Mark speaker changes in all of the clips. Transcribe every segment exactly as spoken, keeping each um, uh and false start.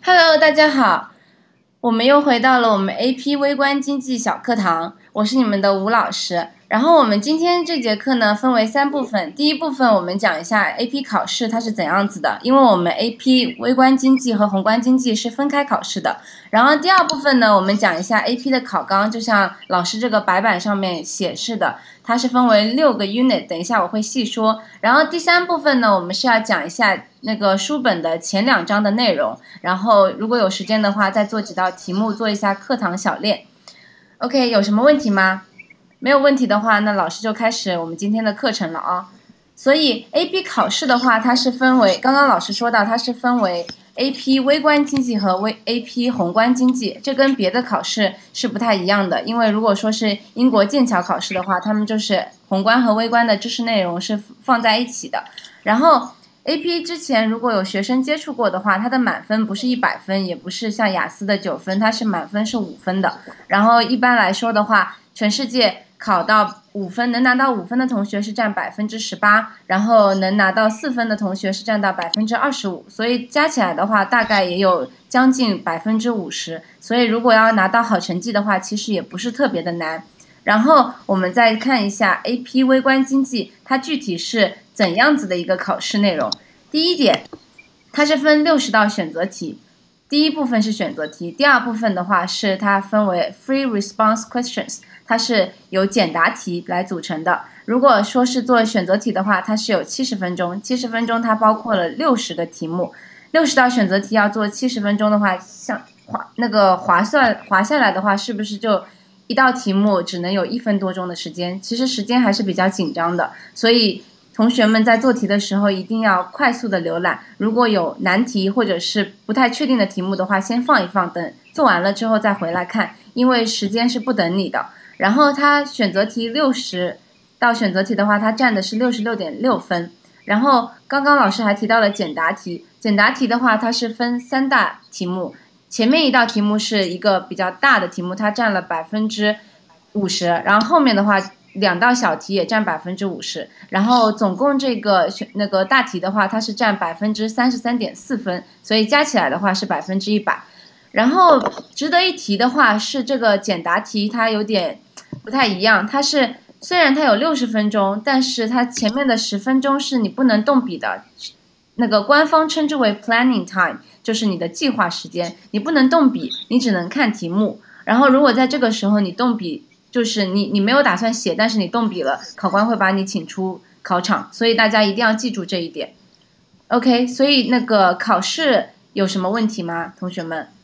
Speaker 1: Hello，大家好，我们又回到了我们 A P 微观经济小课堂，我是你们的吴老师。然后我们今天这节课呢分为三部分，第一部分我们讲一下 A P 考试它是怎样子的，因为我们 A P 微观经济和宏观经济是分开考试的。然后第二部分呢，我们讲一下 A P 的考纲，就像老师这个白板上面显示的，它是分为六个 unit， 等一下我会细说。然后第三部分呢，我们是要讲一下那个书本的前两章的内容，然后如果有时间的话，再做几道题目，做一下课堂小练。OK， 有什么问题吗？没有问题的话，那老师就开始我们今天的课程了啊。所以 A P 考试的话，它是分为，刚刚老师说到，它是分为 A P 微观经济和微 A P 宏观经济，这跟别的考试是不太一样的。因为如果说是英国剑桥考试的话，他们就是宏观和微观的知识内容是放在一起的。然后 A P 之前如果有学生接触过的话，它的满分不是一百分，也不是像雅思的九分，它是满分是五分的。然后一般来说的话，全世界考到五分，能拿到五分的同学是占百分之十八，然后能拿到四分的同学是占到百分之二十五，所以加起来的话，大概也有将近百分之五十。所以如果要拿到好成绩的话，其实也不是特别的难。然后我们再看一下 A P 微观经济，它具体是怎样子的一个考试内容。第一点，它是分六十道选择题。第一部分是选择题，第二部分的话是它分为 free response questions， 它是由简答题来组成的。如果说是做选择题的话，它是有七十分钟，七十分钟它包括了六十个题目，六十道选择题要做七十分钟的话，像划那个划算划下来的话，是不是就一道题目只能有一分多钟的时间？其实时间还是比较紧张的，所以同学们在做题的时候一定要快速的浏览，如果有难题或者是不太确定的题目的话，先放一放，等做完了之后再回来看，因为时间是不等你的。然后它选择题六十道选择题的话，它占的是 六十六点六分。然后刚刚老师还提到了简答题，简答题的话它是分三大题目，前面一道题目是一个比较大的题目，它占了百分之五十，然后后面的话两道小题也占百分之五十，然后总共这个选那个大题的话，它是占百分之三十三点四分，所以加起来的话是百分之一百。然后值得一提的话是这个简答题它有点不太一样，它是虽然它有六十分钟，但是它前面的十分钟是你不能动笔的，那个官方称之为 planning time， 就是你的计划时间，你不能动笔，你只能看题目。然后如果在这个时候你动笔，就是你你没有打算写，但是你动笔了，考官会把你请出考场，所以大家一定要记住这一点。OK， 所以那个考试有什么问题吗，同学们？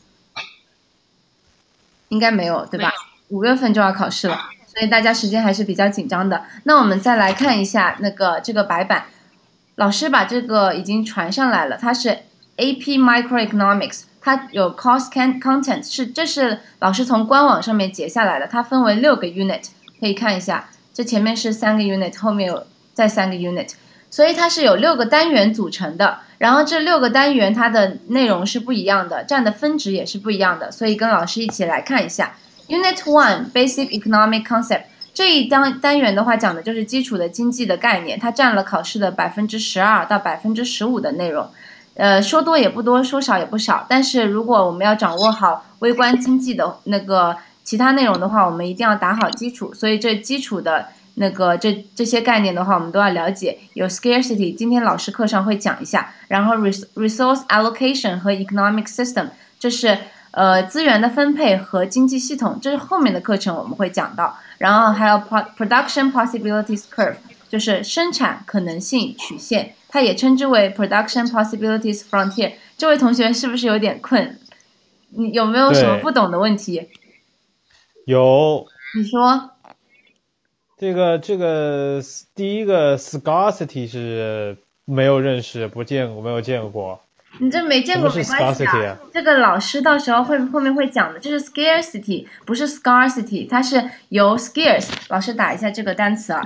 Speaker 1: 应该没有，对吧？五月份就要考试了，所以大家时间还是比较紧张的。那我们再来看一下那个这个白板，老师把这个已经传上来了，它是 A P Microeconomics。它有 cost content， 是这是老师从官网上面截下来的，它分为六个 unit， 可以看一下，这前面是三个 unit， 后面有再三个 unit， 所以它是有六个单元组成的。然后这六个单元它的内容是不一样的，占的分值也是不一样的，所以跟老师一起来看一下。Unit One Basic Economic Concept 这一单单元的话讲的就是基础的经济的概念，它占了考试的百分之十二到百分之十五的内容。呃，说多也不多，说少也不少。但是如果我们要掌握好微观经济的那个其他内容的话，我们一定要打好基础。所以这基础的那个这这些概念的话，我们都要了解。有 scarcity， 今天老师课上会讲一下。然后 resource allocation 和 economic system， 这是呃资源的分配和经济系统，这是后面的课程我们会讲到。然后还有 production possibilities curve， 就是生产可能性曲线。它也称之为 production possibilities frontier。 这位同学是不是有点困？你有没有什么不懂的问题？
Speaker 2: 有。
Speaker 1: 你说。
Speaker 2: 这个这个第一个 scarcity 是没有认识，不见过，没有见过。
Speaker 1: 你这没见过没关系啊，这个老师到时候会后面会讲的。这是 scarcity， 不是 scarcity， 它是由 scarce， 老师打一下这个单词啊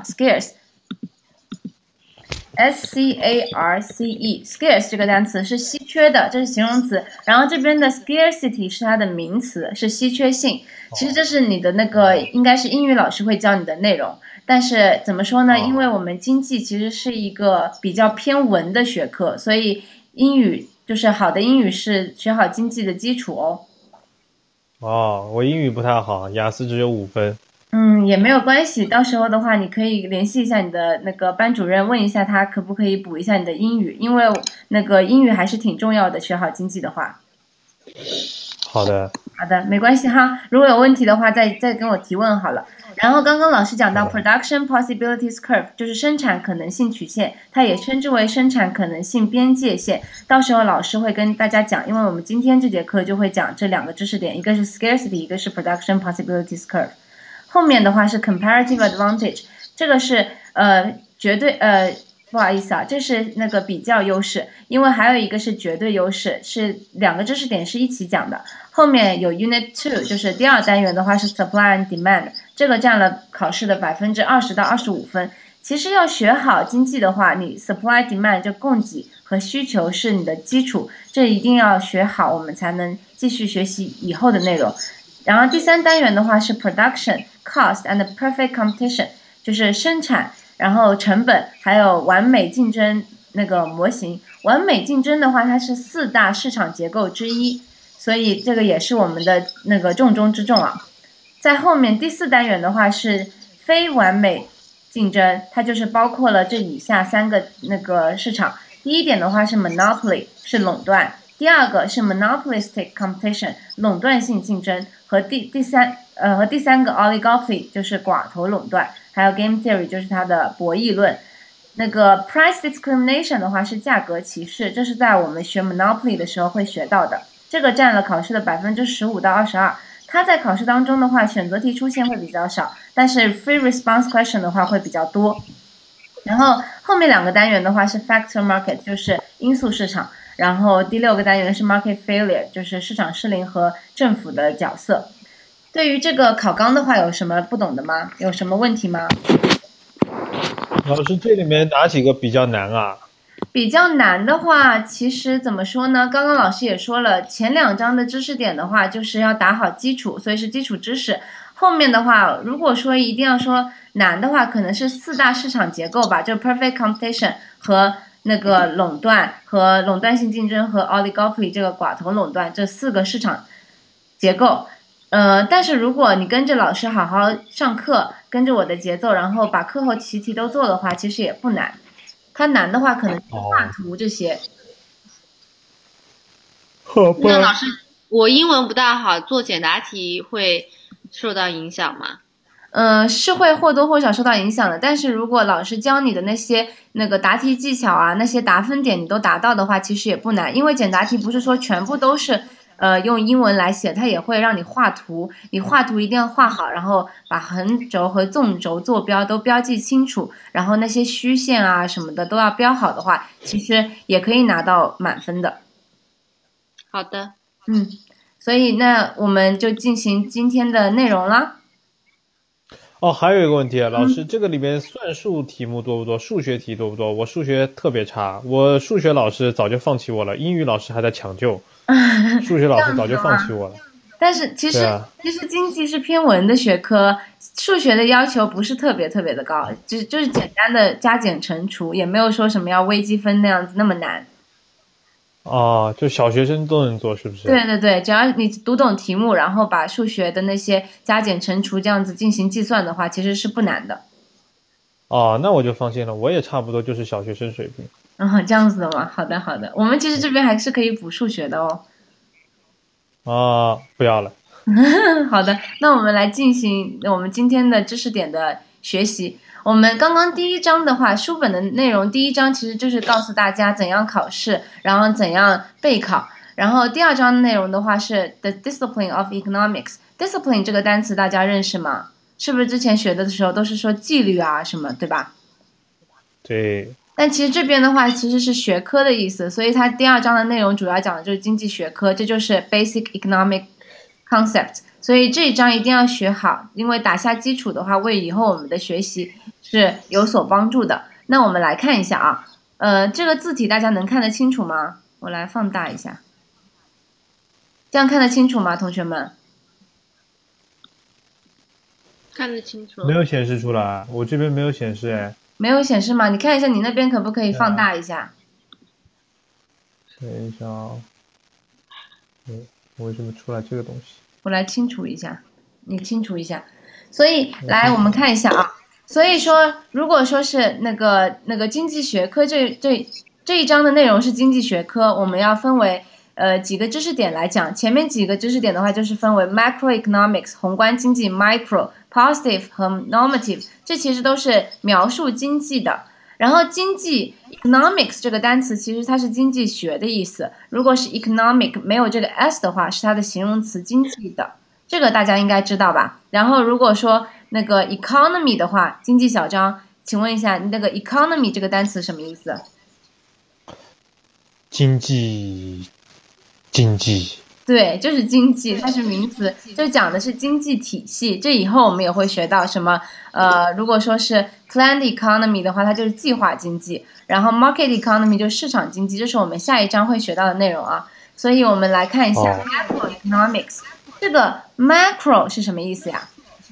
Speaker 1: ，scarce。S C A R C E scarce 这个单词是稀缺的，这是形容词。然后这边的 scarcity 是它的名词，是稀缺性。其实这是你的那个应该是英语老师会教你的内容。但是怎么说呢？因为我们经济其实是一个比较偏文的学科，所以英语就是好的英语是学好经济的基础哦。
Speaker 2: 哦，我英语不太好，雅思只有五分。
Speaker 1: 嗯，也没有关系，到时候的话，你可以联系一下你的那个班主任，问一下他可不可以补一下你的英语，因为那个英语还是挺重要的，学好经济的话。
Speaker 2: 好的。
Speaker 1: 好的，没关系哈，如果有问题的话再再跟我提问好了。然后刚刚老师讲到 production possibilities curve， 就是生产可能性曲线，它也称之为生产可能性边界线。到时候老师会跟大家讲，因为我们今天这节课就会讲这两个知识点，一个是 scarcity， 一个是 production possibilities curve。后面的话是 comparative advantage， 这个是呃绝对呃不好意思啊，这是那个比较优势，因为还有一个是绝对优势，是两个知识点是一起讲的。后面有 Unit Two， 就是第二单元的话是 Supply and Demand， 这个占了考试的百分之二十到二十五分。其实要学好经济的话，你 Supply Demand 就供给和需求是你的基础，这一定要学好，我们才能继续学习以后的内容。然后第三单元的话是 Production、Cost and Perfect Competition， 就是生产，然后成本，还有完美竞争那个模型。完美竞争的话，它是四大市场结构之一。所以这个也是我们的那个重中之重啊。在后面第四单元的话是非完美竞争，它就是包括了这以下三个那个市场。第一点的话是 monopoly， 是垄断；第二个是 monopolistic competition， 垄断性竞争；和第第三呃和第三个 oligopoly 就是寡头垄断，还有 game theory 就是它的博弈论。那个 price discrimination 的话是价格歧视，这是在我们学 monopoly 的时候会学到的。这个占了考试的百分之十五到二十二，它在考试当中的话，选择题出现会比较少，但是 free response question 的话会比较多。然后后面两个单元的话是 factor market， 就是因素市场，然后第六个单元是 market failure， 就是市场失灵和政府的角色。对于这个考纲的话，有什么不懂的吗？有什么问题吗？
Speaker 2: 老师，这里面哪几个比较难啊？
Speaker 1: 比较难的话，其实怎么说呢？刚刚老师也说了，前两章的知识点的话，就是要打好基础，所以是基础知识。后面的话，如果说一定要说难的话，可能是四大市场结构吧，就 perfect competition 和那个垄断和垄断性竞争和 oligopoly 这个寡头垄断这四个市场结构。呃，但是如果你跟着老师好好上课，跟着我的节奏，然后把课后习题都做的话，其实也不难。它难的话，可能是画图这些。
Speaker 2: 好吧。
Speaker 3: 那老师，我英文不大好，做简答题会受到影响吗？
Speaker 1: 嗯、呃，是会或多或少受到影响的。但是如果老师教你的那些那个答题技巧啊，那些答分点你都达到的话，其实也不难。因为简答题不是说全部都是呃用英文来写，它也会让你画图。你画图一定要画好，然后把横轴和纵轴坐标都标记清楚，然后那些虚线啊什么的都要标好的话，其实也可以拿到满分的。
Speaker 3: 好的。
Speaker 1: 嗯，所以那我们就进行今天的内容啦。
Speaker 2: 哦，还有一个问题，老师，这个里面算术题目多不多？数学题多不多？我数学特别差，我数学老师早就放弃我了，英语老师还在抢救，数学老师早就放弃我了。
Speaker 1: 但是其实、啊、其实经济是偏文的学科，数学的要求不是特别特别的高，就就是简单的加减乘除，也没有说什么要微积分那样子那么难。
Speaker 2: 哦，就小学生都能做，是不是？
Speaker 1: 对对对，只要你读懂题目，然后把数学的那些加减乘除这样子进行计算的话，其实是不难的。
Speaker 2: 哦，那我就放心了，我也差不多就是小学生水平。
Speaker 1: 嗯，这样子的吗？好的好的，我们其实这边还是可以补数学的哦。
Speaker 2: 哦，不要了。
Speaker 1: 好的，那我们来进行我们今天的知识点的学习。我们刚刚第一章的话，书本的内容第一章其实就是告诉大家怎样考试，然后怎样备考。然后第二章的内容的话是 The Discipline of Economics。Discipline 这个单词大家认识吗？是不是之前学的时候都是说纪律啊什么，对吧？
Speaker 2: 对。
Speaker 1: 但其实这边的话其实是学科的意思，所以它第二章的内容主要讲的就是经济学科，这就是 Basic Economic Concept。所以这一章一定要学好，因为打下基础的话，为以后我们的学习是有所帮助的。那我们来看一下啊，呃，这个字体大家能看得清楚吗？我来放大一下，这样看得清楚吗，同学们？
Speaker 3: 看得清楚。
Speaker 2: 没有显示出来，我这边没有显示哎。
Speaker 1: 没有显示吗？你看一下你那边可不可以放大一下？
Speaker 2: 等一下啊，嗯，为什么出来这个东西？
Speaker 1: 我来清除一下，你清除一下。所以来我们看一下啊，所以说如果说是那个那个经济学科这这这一章的内容是经济学科，我们要分为呃几个知识点来讲。前面几个知识点的话就是分为 macroeconomics 宏观经济 micro positive 和 normative， 这其实都是描述经济的。然后经济 economics 这个单词其实它是经济学的意思，如果是 economic 没有这个 s 的话，是它的形容词经济的，这个大家应该知道吧。然后如果说那个 economy 的话，经济小章，请问一下那个 economy 这个单词什么意思？
Speaker 2: 经济，经济。
Speaker 1: 对，就是经济，它是名词，就讲的是经济体系。这以后我们也会学到什么？呃，如果说是 planned economy 的话，它就是计划经济；然后 market economy 就是市场经济，这是我们下一章会学到的内容啊。所以我们来看一下 macroeconomics，这个 macro 是什么意思呀？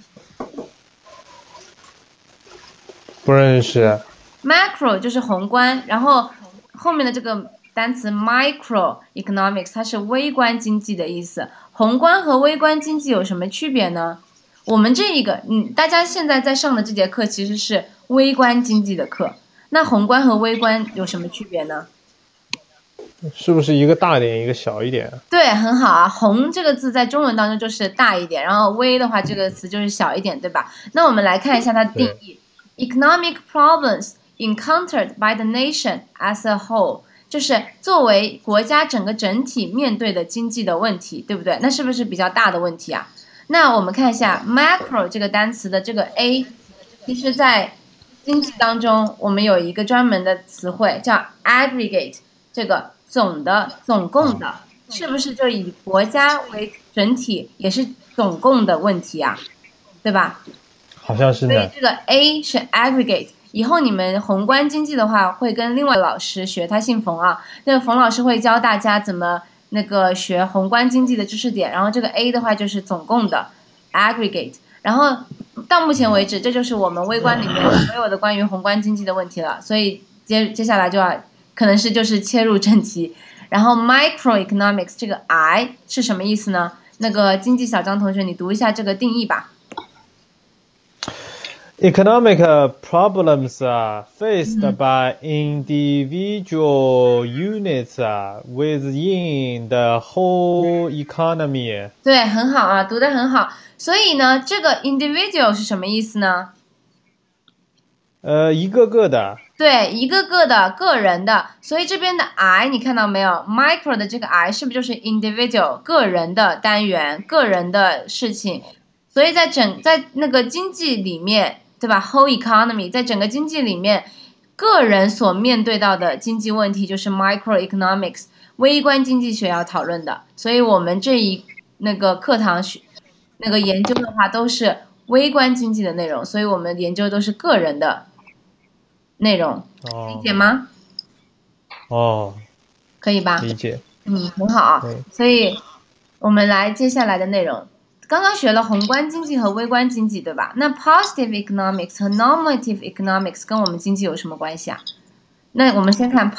Speaker 2: 不认识。
Speaker 1: macro 就是宏观，然后后面的这个单词 microeconomics 它是微观经济的意思。宏观和微观经济有什么区别呢？我们这一个，嗯，大家现在在上的这节课其实是微观经济的课，那宏观和微观有什么区别呢？
Speaker 2: 是不是一个大一点，一个小一点？
Speaker 1: 对，很好啊。宏这个字在中文当中就是大一点，然后微的话这个词就是小一点，对吧？那我们来看一下它的定义 ：economic problems encountered by the nation as a whole。就是作为国家整个整体面对的经济的问题，对不对？那是不是比较大的问题啊？那我们看一下 macro 这个单词的这个 a， 其实在经济当中我们有一个专门的词汇叫 aggregate， 这个总的、总共的，是不是就以国家为整体，也是总共的问题啊？对吧？
Speaker 2: 好像是的。
Speaker 1: 所以这个 a 是 aggregate。以后你们宏观经济的话，会跟另外老师学，他姓冯啊，那个冯老师会教大家怎么那个学宏观经济的知识点，然后这个 A 的话就是总共的 aggregate， 然后到目前为止，这就是我们微观里面所有的关于宏观经济的问题了，所以接接下来就要可能是就是切入正题，然后 microeconomics 这个 I 是什么意思呢？那个经济小张同学，你读一下这个定义吧。
Speaker 2: Economic problems are faced by individual units within the whole economy。
Speaker 1: 对，很好啊，读得很好。所以呢，这个 individual 是什么意思呢？
Speaker 2: 呃，一个个的。
Speaker 1: 对，一个个的个人的。所以这边的 I 你看到没有 ？micro 的这个 I 是不是就是 individual 个人的单元、个人的事情？所以在整在那个经济里面。对吧 ？Whole economy 在整个经济里面，个人所面对到的经济问题就是 microeconomics 微观经济学要讨论的。所以我们这一那个课堂学那个研究的话，都是微观经济的内容，所以我们研究都是个人的内容，
Speaker 2: 哦、
Speaker 1: 理解吗？
Speaker 2: 哦，
Speaker 1: 可以吧？
Speaker 2: 理解。
Speaker 1: 嗯，很好啊。所以我们来接下来的内容。刚刚学了宏观经济和微观经济，对吧？那 positive economics 和 normative economics 跟我们经济有什么关系啊？那我们先看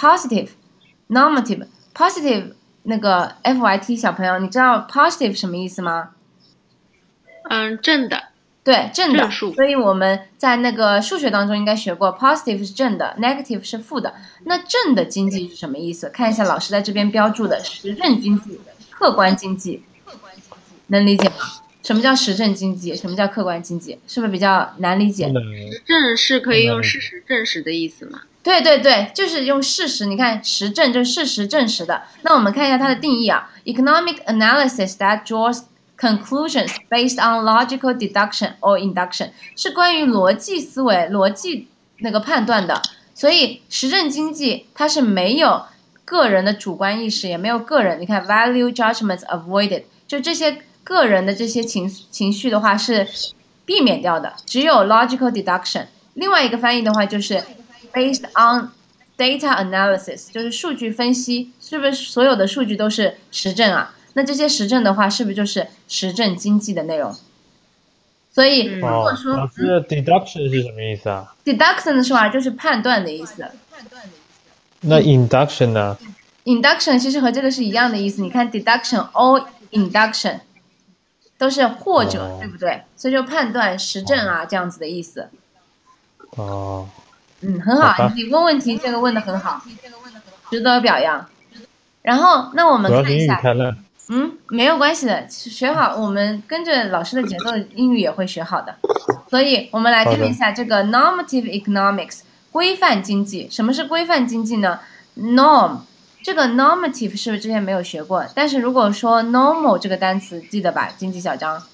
Speaker 1: positive、normative。positive 那个 F Y T 小朋友，你知道 positive 什么意思吗？
Speaker 3: 嗯，正的。
Speaker 1: 对，正的。
Speaker 3: 正数。
Speaker 1: 所以我们在那个数学当中应该学过 ，positive 是正的 ，negative 是负的。那正的经济是什么意思？看一下老师在这边标注的实证经济、客观经济，能理解吗？什么叫实证经济？什么叫客观经济？是不是比较难理解？
Speaker 3: 实证是可以用事实证实的意思吗？
Speaker 1: 对对对，就是用事实。你看实证就是事实证实的。那我们看一下它的定义啊 ：economic analysis that draws conclusions based on logical deduction or induction， 是关于逻辑思维、逻辑那个判断的。所以实证经济它是没有个人的主观意识，也没有个人。你看 value judgments avoided， 就这些。个人的这些情情绪的话是避免掉的，只有 logical deduction。另外一个翻译的话就是 based on data analysis， 就是数据分析，是不是所有的数据都是实证啊？那这些实证的话，是不是就是实证经济的内容？所以如果说，
Speaker 2: 老师、哦、deduction 是什么意思啊
Speaker 1: ？deduction 的话就是判断的意思。
Speaker 2: 那 induction 呢
Speaker 1: induction 其实和这个是一样的意思。你看 deduction or induction 都是或者，
Speaker 2: 哦
Speaker 1: 对不对？所以就判断、实证啊这样子的意思。
Speaker 2: 哦，
Speaker 1: 嗯，很好，
Speaker 2: 好吧
Speaker 1: 你问问题这个问的很好，值得表扬。然后，那我们
Speaker 2: 主要是英语
Speaker 1: 看一下，
Speaker 2: 太烂。
Speaker 1: 嗯，没有关系的，学好，我们跟着老师的节奏，英语也会学好的。所以，我们来看一下这个 normative economics 规范经济。什么是规范经济呢 ？norm 这个 normative 是不是之前没有学过？但是如果说 normal 这个单词，记得吧？经济小章。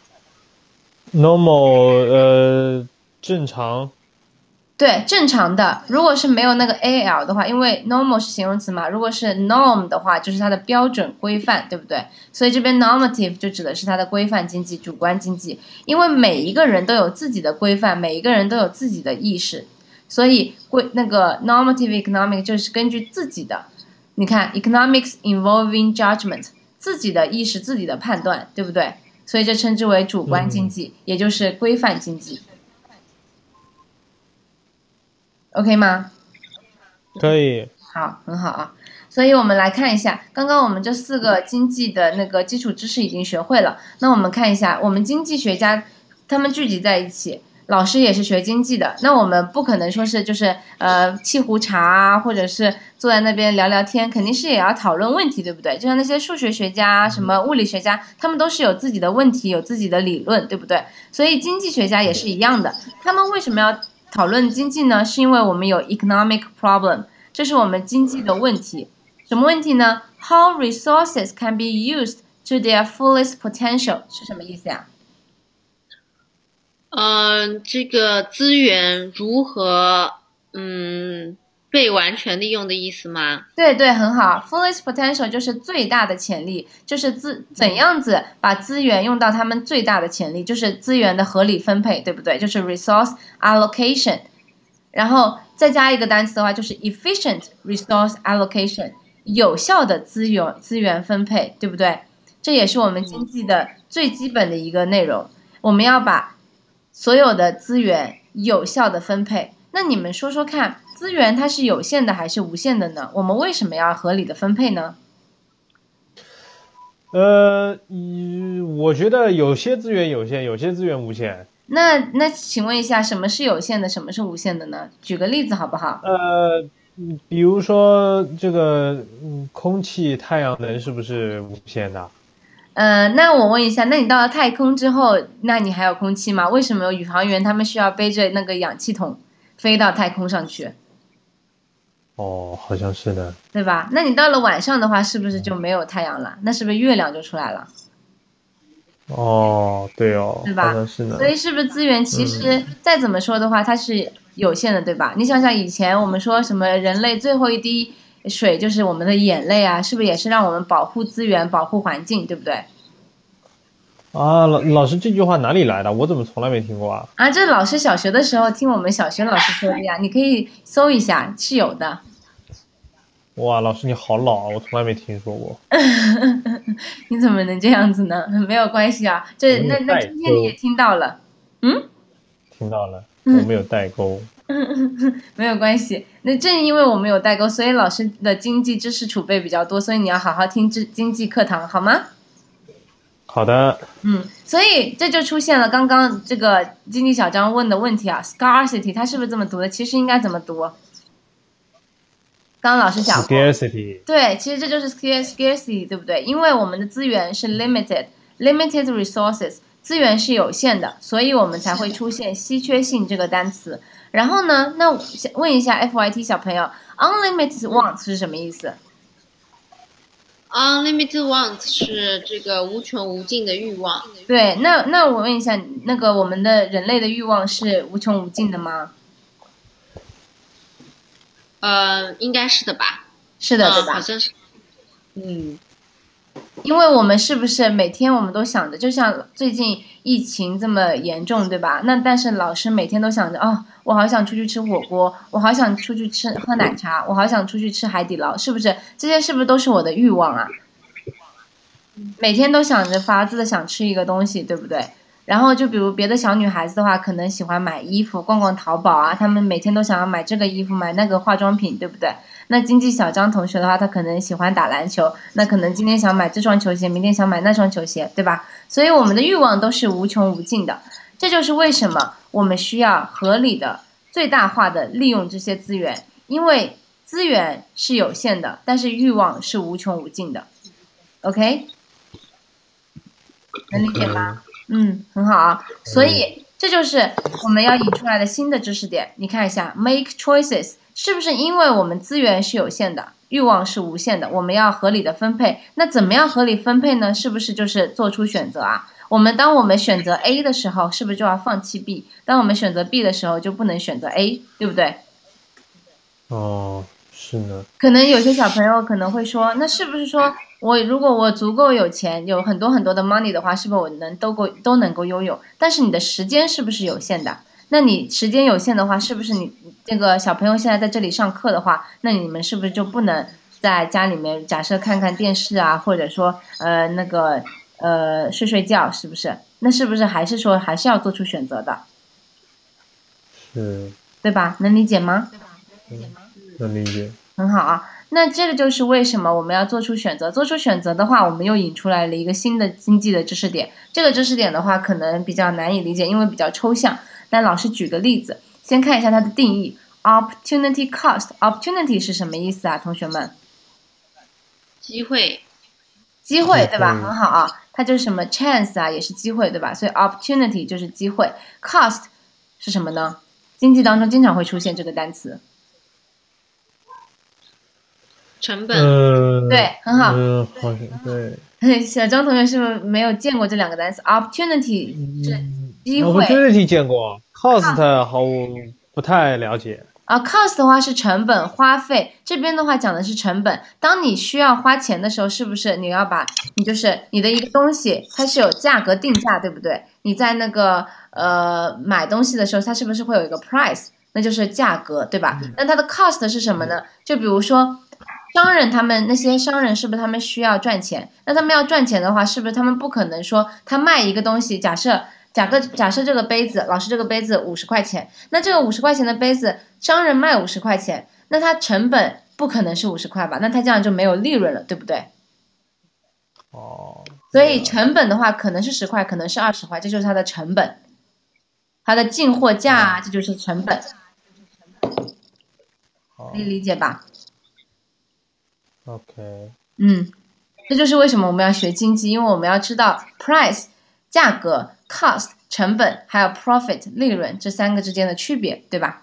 Speaker 2: normal 呃正常。
Speaker 1: 对，正常的，如果是没有那个 al 的话，因为 normal 是形容词嘛，如果是 norm 的话，就是它的标准规范，对不对？所以这边 normative 就指的是它的规范经济、主观经济，因为每一个人都有自己的规范，每一个人都有自己的意识，所以规那个 normative economic 就是根据自己的，你看 economics involving judgment 自己的意识、自己的判断，对不对？所以这称之为主观经济，嗯、也就是规范经济。OK 吗？
Speaker 2: 可以。
Speaker 1: 好，很好啊。所以我们来看一下，刚刚我们这四个经济的那个基础知识已经学会了。那我们看一下，我们经济学家他们聚集在一起，老师也是学经济的。那我们不可能说是就是呃沏壶茶啊，或者是坐在那边聊聊天，肯定是也要讨论问题，对不对？就像那些数学学家、什么物理学家，他们都是有自己的问题，有自己的理论，对不对？所以经济学家也是一样的，他们为什么要讨论经济呢？是因为我们有 economic problem， 这是我们经济的问题。什么问题呢？ How resources can be used to their fullest potential 是什么意思呀？
Speaker 3: 嗯，这个资源如何嗯被完全利用的意思吗？
Speaker 1: 对对，很好。Fullest potential 就是最大的潜力，就是资怎样子把资源用到他们最大的潜力，就是资源的合理分配，对不对？就是 resource allocation。然后再加一个单词的话，就是 efficient resource allocation， 有效的资源资源分配，对不对？这也是我们经济的最基本的一个内容。我们要把所有的资源有效的分配。那你们说说看，资源它是有限的还是无限的呢？我们为什么要合理的分配呢？
Speaker 2: 呃，我觉得有些资源有限，有些资源无限。
Speaker 1: 那那请问一下，什么是有限的，什么是无限的呢？举个例子好不好？
Speaker 2: 呃，比如说这个空气、太阳能是不是无限的？
Speaker 1: 呃，那我问一下，那你到了太空之后，那你还有空气吗？为什么宇航员他们需要背着那个氧气筒飞到太空上去？
Speaker 2: 哦，好像是的，
Speaker 1: 对吧？那你到了晚上的话，是不是就没有太阳了？那是不是月亮就出来了？
Speaker 2: 哦，对哦，
Speaker 1: 对吧？
Speaker 2: 好像是呢。
Speaker 1: 所以是不是资源其实再怎么说的话，它是有限的，对吧？你想想以前我们说什么人类最后一滴水就是我们的眼泪啊，是不是也是让我们保护资源、保护环境，对不对？
Speaker 2: 啊，老老师这句话哪里来的？我怎么从来没听过啊？
Speaker 1: 啊，这老师小学的时候听我们小学老师说的呀，你可以搜一下，是有的。
Speaker 2: 哇，老师你好老啊，我从来没听说过。
Speaker 1: 你怎么能这样子呢？没有关系啊，这那那今天你也听到了，嗯，
Speaker 2: 听到了，我们有代沟。
Speaker 1: 没有关系。那正因为我们有代沟，所以老师的经济知识储备比较多，所以你要好好听经经济课堂，好吗？
Speaker 2: 好的。
Speaker 1: 嗯，所以这就出现了刚刚这个经济小张问的问题啊 ，scarcity 它是不是这么读的？其实应该怎么读？刚刚老师讲过
Speaker 2: ，scarcity。
Speaker 1: 对，其实这就是 scarcity， 对不对？因为我们的资源是 limited，limited resources， 资源是有限的，所以我们才会出现稀缺性这个单词。然后呢，那问一下 F Y T 小朋友 ，unlimited wants 是什么意思？
Speaker 3: Unlimited wants 是这个无穷无尽的欲望。
Speaker 1: 对，那那我问一下，那个我们的人类的欲望是无穷无尽的吗？
Speaker 3: 呃，应该是的吧。
Speaker 1: 是的，
Speaker 3: 嗯、
Speaker 1: 对吧？
Speaker 3: 好像是。嗯。
Speaker 1: 因为我们是不是每天我们都想着，就像最近疫情这么严重，对吧？那但是老师每天都想着，哦，我好想出去吃火锅，我好想出去吃喝奶茶，我好想出去吃海底捞，是不是？这些是不是都是我的欲望啊？每天都想着法子的想吃一个东西，对不对？ 然后就比如别的小女孩子的话，可能喜欢买衣服、逛逛淘宝啊，她们每天都想要买这个衣服、买那个化妆品，对不对？那经济小张同学的话，他可能喜欢打篮球，那可能今天想买这双球鞋，明天想买那双球鞋，对吧？所以我们的欲望都是无穷无尽的，这就是为什么我们需要合理的、最大化的利用这些资源，因为资源是有限的，但是欲望是无穷无尽的。OK， 能理解吗？嗯，很好啊。所以这就是我们要引出来的新的知识点。你看一下 ，make choices 是不是因为我们资源是有限的，欲望是无限的，我们要合理的分配？那怎么样合理分配呢？是不是就是做出选择啊？我们当我们选择 A 的时候，是不是就要放弃 B？ 当我们选择 B 的时候，就不能选择 A， 对不对？
Speaker 2: 哦，是呢。
Speaker 1: 可能有些小朋友可能会说，那是不是说我如果我足够有钱，有很多很多的 money 的话，是不是我能都够都能够拥有？但是你的时间是不是有限的？那你时间有限的话，是不是你这个小朋友现在在这里上课的话，那你们是不是就不能在家里面假设看看电视啊，或者说呃那个呃睡睡觉，是不是？那是不是还是说还是要做出选择的？
Speaker 2: 是。
Speaker 1: 对吧？能理解吗？
Speaker 2: 嗯，能理解。
Speaker 1: 很好啊。那这个就是为什么我们要做出选择。做出选择的话，我们又引出来了一个新的经济的知识点。这个知识点的话，可能比较难以理解，因为比较抽象。但老师举个例子，先看一下它的定义 ：opportunity cost。opportunity 是什么意思啊，同学们？
Speaker 3: 机会。
Speaker 1: 机会，对吧？很好啊。它就是什么 chance 啊，也是机会，对吧？所以 opportunity 就是机会。cost 是什么呢？经济当中经常会出现这个单词。
Speaker 3: 成本。
Speaker 2: 嗯，
Speaker 1: 对，很好。
Speaker 2: 嗯，好像对。
Speaker 1: 小张同学是不是没有见过这两个单词 ？opportunity 是机会
Speaker 2: ，opportunity 见过 ，cost 毫无不太了解。
Speaker 1: 啊 ，cost 的话是成本、花费，这边的话讲的是成本。当你需要花钱的时候，是不是你要把你就是你的一个东西，它是有价格定价，对不对？你在那个呃买东西的时候，它是不是会有一个 price， 那就是价格，对吧？那它的 cost 是什么呢？就比如说。商人他们那些商人是不是他们需要赚钱？那他们要赚钱的话，是不是他们不可能说他卖一个东西？假设假个假设这个杯子，老师这个杯子五十块钱，那这个五十块钱的杯子，商人卖五十块钱，那他成本不可能是五十块吧？那他这样就没有利润了，对不对？
Speaker 2: 哦。
Speaker 1: 所以成本的话，可能是十块，可能是二十块，这就是它的成本，它的进货价，这就是成本，可以理解吧？
Speaker 2: OK，
Speaker 1: 嗯，这就是为什么我们要学经济，因为我们要知道 price 价格、cost 成本，还有 profit 利润这三个之间的区别，对吧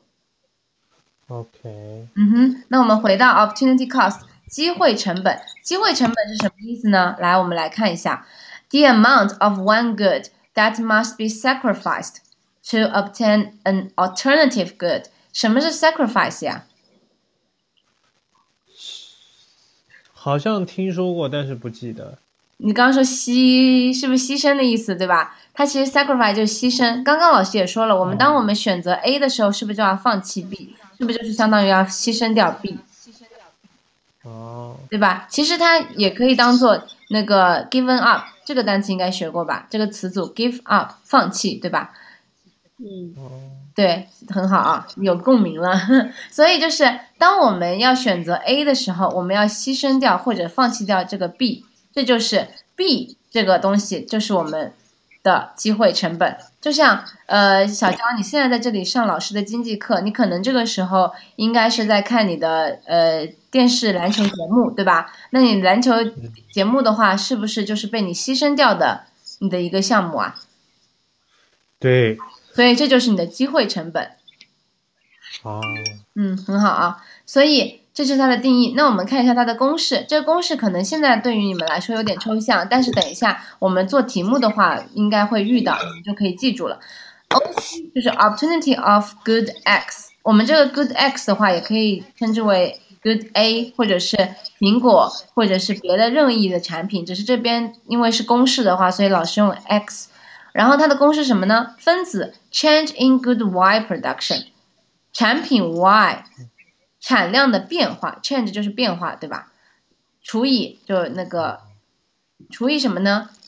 Speaker 2: ？OK。
Speaker 1: 嗯哼，那我们回到 opportunity cost 机会成本，机会成本是什么意思呢？来，我们来看一下 the amount of one good that must be sacrificed to obtain an alternative good。什么是 sacrifice 呀？
Speaker 2: 好像听说过，但是不记得。
Speaker 1: 你刚刚说牺是不是牺牲的意思，对吧？它其实 sacrifice 就是牺牲。刚刚老师也说了，我们当我们选择 A 的时候，是不是就要放弃 B？ 是不是就是相当于要牺牲掉 B？
Speaker 2: 哦，
Speaker 1: 对吧？其实它也可以当做那个 given up 这个单词应该学过吧？这个词组 give up 放弃，对吧？
Speaker 3: 嗯，
Speaker 1: 对，很好啊，有共鸣了。所以就是当我们要选择 A 的时候，我们要牺牲掉或者放弃掉这个 B， 这就是 B 这个东西，就是我们的机会成本。就像呃，小张，你现在在这里上老师的经济课，你可能这个时候应该是在看你的呃电视篮球节目，对吧？那你篮球节目的话，是不是就是被你牺牲掉的你的一个项目啊？
Speaker 2: 对。
Speaker 1: 所以这就是你的机会成本。
Speaker 2: 哦。
Speaker 1: 嗯，很好啊。所以这是它的定义。那我们看一下它的公式。这个公式可能现在对于你们来说有点抽象，但是等一下我们做题目的话，应该会遇到，你们就可以记住了。O C 就是 opportunity of good X。我们这个 good X 的话，也可以称之为 good A， 或者是苹果，或者是别的任意的产品。只是这边因为是公式的话，所以老师用 X。然后它的公式什么呢？分子 change in good Y production， 产品 Y 产量的变化 ，change 就是变化，对吧？除以就那个除以什么呢？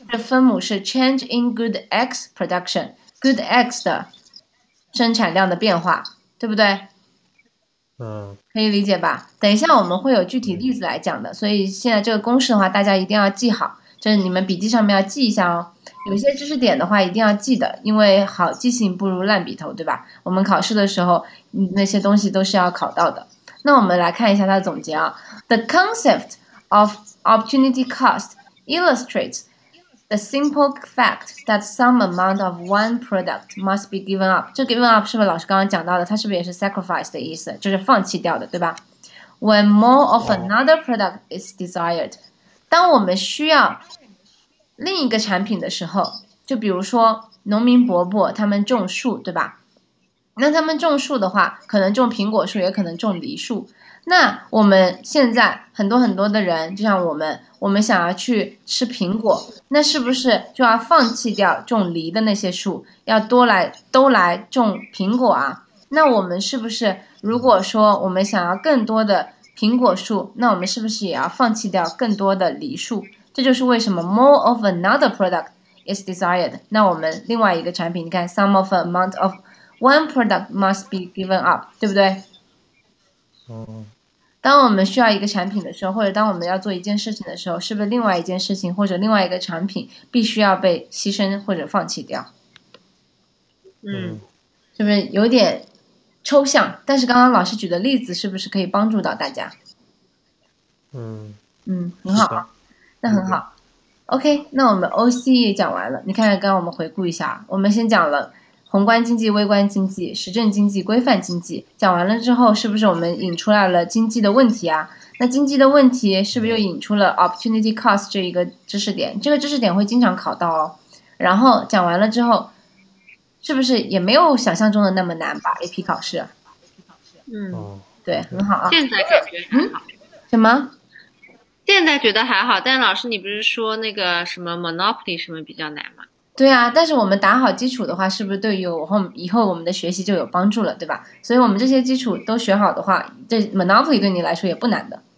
Speaker 1: 这分母是 change in good X production，good X 的生产量的变化，对不对？
Speaker 2: 嗯，
Speaker 1: 可以理解吧？等一下我们会有具体例子来讲的，所以现在这个公式的话，大家一定要记好，这是你们笔记上面要记一下哦。有些知识点的话一定要记的，因为好记性不如烂笔头，对吧？我们考试的时候，那些东西都是要考到的。那我们来看一下它的总结啊。The concept of opportunity cost illustrates the simple fact that some amount of one product must be given up。这 given up 是不是老师刚刚讲到的？它是不是也是 sacrifice 的意思？就是放弃掉的，对吧？ When more of another product is desired， 当我们需要另一个产品的时候，就比如说农民伯伯他们种树，对吧？那他们种树的话，可能种苹果树，也可能种梨树。那我们现在很多很多的人，就像我们，我们想要去吃苹果，那是不是就要放弃掉种梨的那些树，要多来都来种苹果啊？那我们是不是如果说我们想要更多的苹果树，那我们是不是也要放弃掉更多的梨树？这就是为什么 more of another product is desired。那我们另外一个产品，你看 some of a amount of one product must be given up， 对不对？
Speaker 2: 嗯，
Speaker 1: 当我们需要一个产品的时候，或者当我们要做一件事情的时候，是不是另外一件事情或者另外一个产品必须要被牺牲或者放弃掉？
Speaker 3: 嗯，
Speaker 1: 是不是有点抽象？但是刚刚老师举的例子是不是可以帮助到大家？
Speaker 2: 嗯
Speaker 1: 嗯，很好，那很好。OK， 那我们 O C 也讲完了。你看看，刚刚我们回顾一下，我们先讲了宏观经济、微观经济、实证经济、规范经济，讲完了之后，是不是我们引出来了经济的问题啊？那经济的问题是不是又引出了 opportunity cost 这一个知识点？这个知识点会经常考到哦。然后讲完了之后，是不是也没有想象中的那么难吧 ？A P 考试，
Speaker 3: 嗯，
Speaker 2: 哦，
Speaker 1: 对，很好啊。
Speaker 3: 现在感觉还好。
Speaker 1: 什么？
Speaker 3: 现在觉得还好，但老师你不是说那个什么 Monopoly 什么比较难吗？
Speaker 1: 对啊，但是我们打好基础的话，是不是对于我后以后我们的学习就有帮助了，对吧？所以我们这些基础都学好的话，这 Monopoly 对你来说也不难的。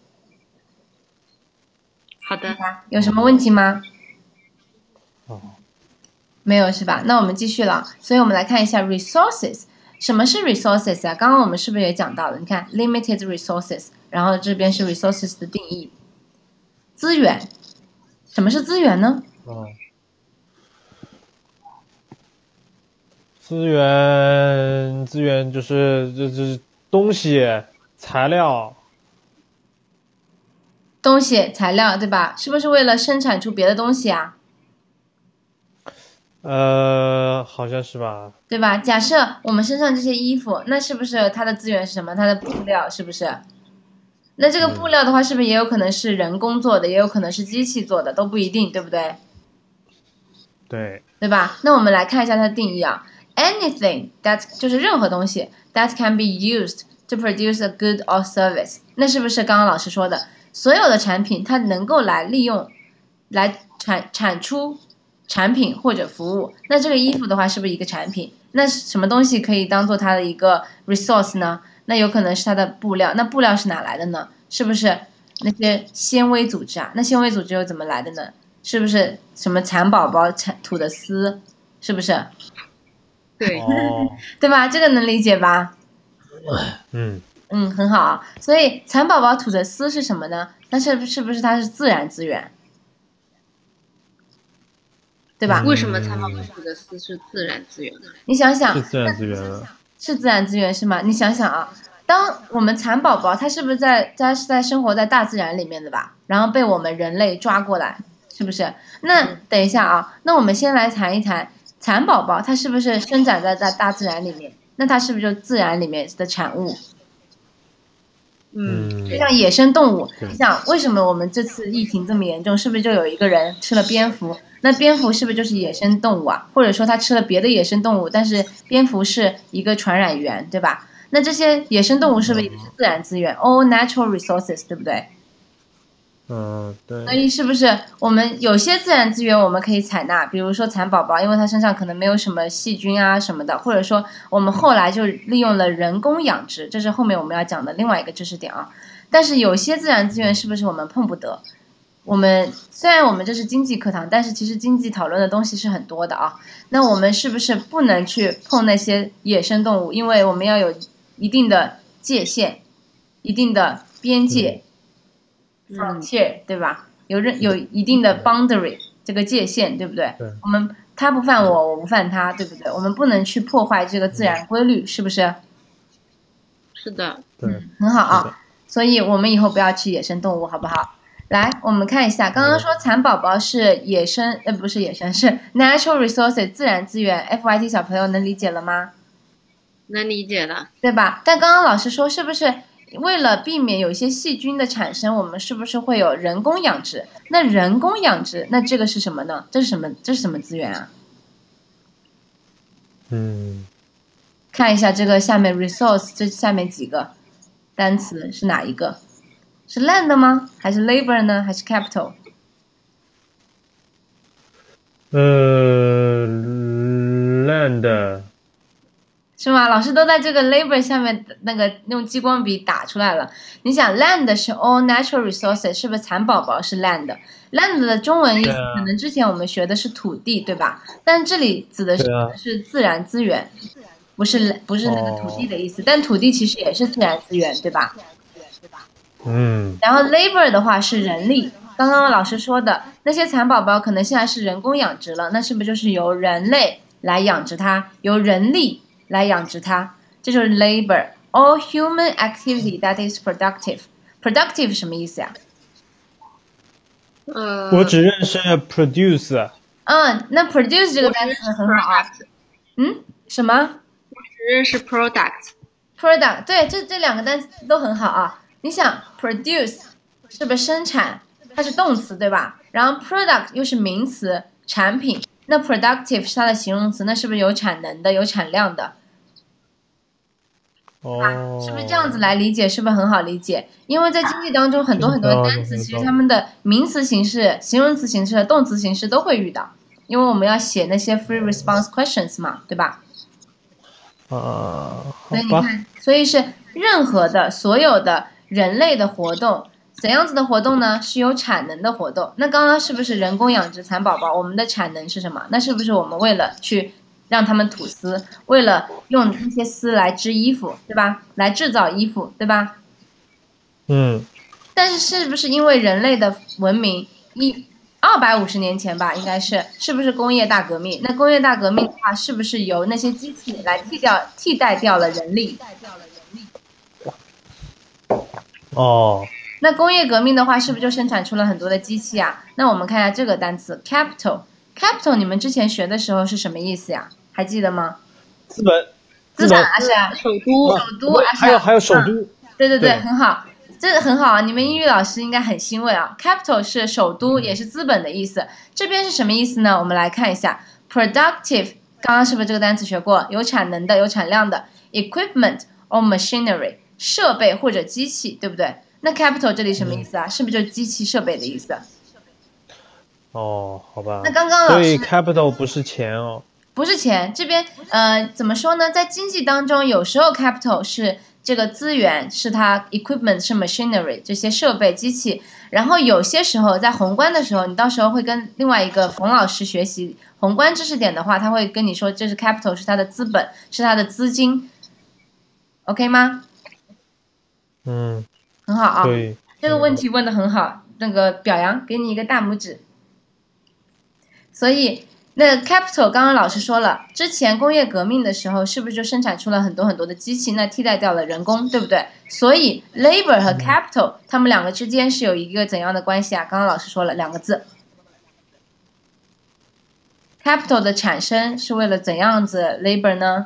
Speaker 3: 好的，
Speaker 1: 有什么问题吗？
Speaker 2: 哦，
Speaker 1: 没有是吧？那我们继续了。所以我们来看一下 resources。什么是 resources 啊？刚刚我们是不是也讲到了？你看 limited resources， 然后这边是 resources 的定义。资源，什么是资源呢？
Speaker 2: 哦，资源资源就是这这东西材料。
Speaker 1: 东西材料对吧？是不是为了生产出别的东西啊？
Speaker 2: 呃，好像是吧。
Speaker 1: 对吧？假设我们身上这些衣服，那是不是它的资源是什么？它的布料是不是？那这个布料的话，是不是也有可能是人工做的，也有可能是机器做的，都不一定，对不对？
Speaker 2: 对，
Speaker 1: 对吧？那我们来看一下它的定义啊 ，anything that 就是任何东西 that can be used to produce a good or service， 那是不是刚刚老师说的，所有的产品它能够来利用，来产产出产品或者服务？那这个衣服的话，是不是一个产品？那什么东西可以当做它的一个 resource 呢？那有可能是它的布料，那布料是哪来的呢？是不是那些纤维组织啊？那纤维组织又怎么来的呢？是不是什么蚕宝宝产吐的丝？是不是？
Speaker 3: 对，
Speaker 2: 哦，
Speaker 1: 对吧？这个能理解吧？
Speaker 2: 嗯，
Speaker 1: 嗯，很好啊。所以蚕宝宝吐的丝是什么呢？那是是不是它是自然资源？对吧？
Speaker 3: 为什么蚕宝宝吐的丝是自然资源呢？
Speaker 1: 你想想，
Speaker 2: 是自然资源了。
Speaker 1: 是自然资源是吗？你想想啊，当我们蚕宝宝，它是不是在它是在生活在大自然里面的吧？然后被我们人类抓过来，是不是？那等一下啊，那我们先来谈一谈蚕宝宝，它是不是生长在大大自然里面？那它是不是就自然里面的产物？
Speaker 3: 嗯，
Speaker 1: 就像野生动物，
Speaker 2: 对
Speaker 1: 你想为什么我们这次疫情这么严重？是不是就有一个人吃了蝙蝠？那蝙蝠是不是就是野生动物啊？或者说他吃了别的野生动物，但是蝙蝠是一个传染源，对吧？那这些野生动物是不是也是自然资源 ？All natural resources， 对不对？
Speaker 2: 嗯，对。
Speaker 1: 所以是不是我们有些自然资源我们可以采纳，比如说蚕宝宝，因为它身上可能没有什么细菌啊什么的，或者说我们后来就利用了人工养殖，这是后面我们要讲的另外一个知识点啊。但是有些自然资源是不是我们碰不得？ 我们虽然我们这是经济课堂，但是其实经济讨论的东西是很多的啊。那我们是不是不能去碰那些野生动物？因为我们要有一定的界限，一定的边界、
Speaker 3: 嗯
Speaker 1: frontier，对吧？有任有一定的 boundary 这个界限，对不对？
Speaker 2: 对
Speaker 1: 我们他不犯我，我不犯他，对不对？我们不能去破坏这个自然规律，是不是？
Speaker 3: 是的，
Speaker 2: 对，
Speaker 1: 嗯，很好
Speaker 2: 是的
Speaker 1: 啊。所以我们以后不要吃野生动物，好不好？来，我们看一下，刚刚说蚕宝宝是野生，呃，不是野生，是 natural resources 自然资源。F Y T 小朋友能理解了吗？
Speaker 3: 能理解的。
Speaker 1: 对吧？但刚刚老师说，是不是为了避免有一些细菌的产生，我们是不是会有人工养殖？那人工养殖，那这个是什么呢？这是什么？这是什么资源啊？
Speaker 2: 嗯，
Speaker 1: 看一下这个下面 resource 这下面几个单词是哪一个？是 land 吗？还是 labor 呢？还是 capital？
Speaker 2: 呃，land
Speaker 1: 是吗？老师都在这个 labor 下面那个用激光笔打出来了。你想 land 是 all natural resources， 是不是蚕宝宝是 land？land 的中文意思
Speaker 2: 对啊
Speaker 1: 可能之前我们学的是土地，对吧？但这里指的是、
Speaker 2: 对啊
Speaker 1: 是自然资源，不是不是那个土地的意思。但土地其实也是自然资源，对吧？
Speaker 2: 嗯，
Speaker 1: 然后 labor 的话是人力，刚刚老师说的那些蚕宝宝可能现在是人工养殖了，那是不是就是由人类来养殖它，由人力来养殖它？这就是 labor。All human activity that is productive。productive 什么意思呀？
Speaker 3: 呃，
Speaker 2: 我只认识 produce，
Speaker 1: 嗯，那 produce 这个单词很好啊。嗯，什么
Speaker 3: 只认识 product。
Speaker 1: ？product，对，这这两个单词都很好啊。你想 produce 是不是生产？它是动词对吧？然后 product 又是名词，产品。那 productive 是它的形容词，那是不是有产能的，有产量的？
Speaker 2: 哦，
Speaker 1: 是不是这样子来理解？是不是很好理解？因为在经济当中，很多很多的单词，其实它们的名词形式、形容词形式和动词形式都会遇到，因为我们要写那些 free response questions 嘛，对吧？
Speaker 2: 啊，好吧，
Speaker 1: 所以你看，所以是任何的所有的人类的活动，怎样子的活动呢？是有产能的活动。那刚刚是不是人工养殖蚕宝宝？我们的产能是什么？那是不是我们为了去让他们吐丝，为了用那些丝来织衣服，对吧？来制造衣服，对吧？
Speaker 2: 嗯，
Speaker 1: 但是是不是因为人类的文明一二百五十年前吧，应该是是不是工业大革命？那工业大革命的话，是不是由那些机器来替掉替代掉了人力？
Speaker 2: 哦，
Speaker 1: 那工业革命的话，是不是就生产出了很多的机器啊？那我们看一下这个单词 capital，capital 你们之前学的时候是什么意思呀？还记得吗？
Speaker 2: 资本，
Speaker 1: 资本啊，是啊，
Speaker 3: 首都。
Speaker 1: 首都啊，
Speaker 2: 还有还有首都，
Speaker 1: 对对对，
Speaker 2: 对
Speaker 1: 很好，这个很好啊！你们英语老师应该很欣慰啊。Capital 是首都，也是资本的意思。这边是什么意思呢？我们来看一下 ，productive， 刚刚是不是这个单词学过？有产能的，有产量的 ，equipment or machinery， 设备或者机器，对不对？那 capital 这里什么意思啊？是不是就是机器设备的意思？
Speaker 2: 哦，好吧。
Speaker 1: 那刚刚老师
Speaker 2: 所以 capital 不是钱哦。
Speaker 1: 不是钱，这边呃怎么说呢？在经济当中，有时候 capital 是这个资源，是它 equipment 是 machinery 这些设备机器，然后有些时候在宏观的时候，你到时候会跟另外一个冯老师学习宏观知识点的话，他会跟你说这是 capital 是它的资本，是它的资金 ，OK 吗？
Speaker 2: 嗯，
Speaker 1: 很好啊，
Speaker 2: 对，
Speaker 1: 这个问题问得很好，那个表扬给你一个大拇指。所以那 capital 刚刚老师说了，之前工业革命的时候，是不是就生产出了很多很多的机器，那替代掉了人工，对不对？所以 labor 和 capital 它们两个之间是有一个怎样的关系啊？刚刚老师说了两个字 ，capital 的产生是为了怎样子 labor 呢？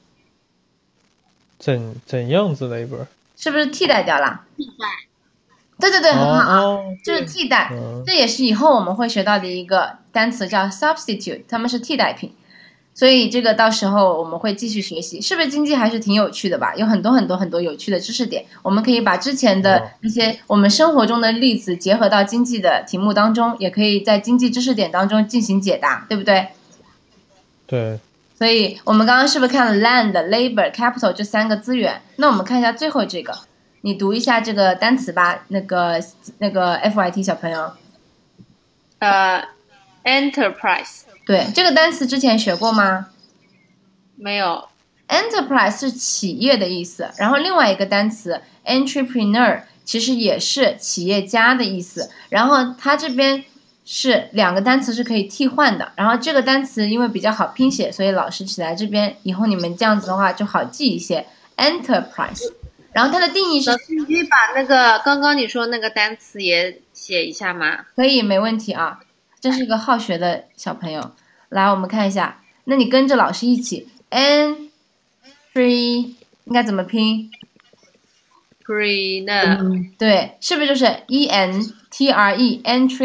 Speaker 2: 怎怎样子的一本？
Speaker 1: 是不是替代掉了？
Speaker 3: 替代。
Speaker 1: 对对对，很好啊，
Speaker 2: 哦，
Speaker 1: 就是替代，
Speaker 2: 嗯
Speaker 1: 这也是以后我们会学到的一个单词叫 substitute， 它们是替代品，所以这个到时候我们会继续学习，是不是经济还是挺有趣的吧？有很多很多很多有趣的知识点，我们可以把之前的一些我们生活中的例子结合到经济的题目当中，也可以在经济知识点当中进行解答，对不对？
Speaker 2: 对，
Speaker 1: 所以我们刚刚是不是看了 land、labor、capital 这三个资源？那我们看一下最后这个，你读一下这个单词吧，那个那个 F Y T 小朋友。
Speaker 3: 呃，enterprise
Speaker 1: 对，这个单词之前学过吗？
Speaker 3: 没有。
Speaker 1: Enterprise 是企业的意思，然后另外一个单词 entrepreneur 其实也是企业家的意思，然后它这边是两个单词是可以替换的，然后这个单词因为比较好拼写，所以老师写在这边，以后你们这样子的话就好记一些 enterprise。然后它的定义是，
Speaker 3: 老师，你可以把那个刚刚你说那个单词也写一下吗？
Speaker 1: 可以，没问题啊，这是一个好学的小朋友。来，我们看一下，那你跟着老师一起 n Pre 应该怎么拼
Speaker 3: ？Pre-ner，、
Speaker 1: 嗯、对，是不是就是 E N T R E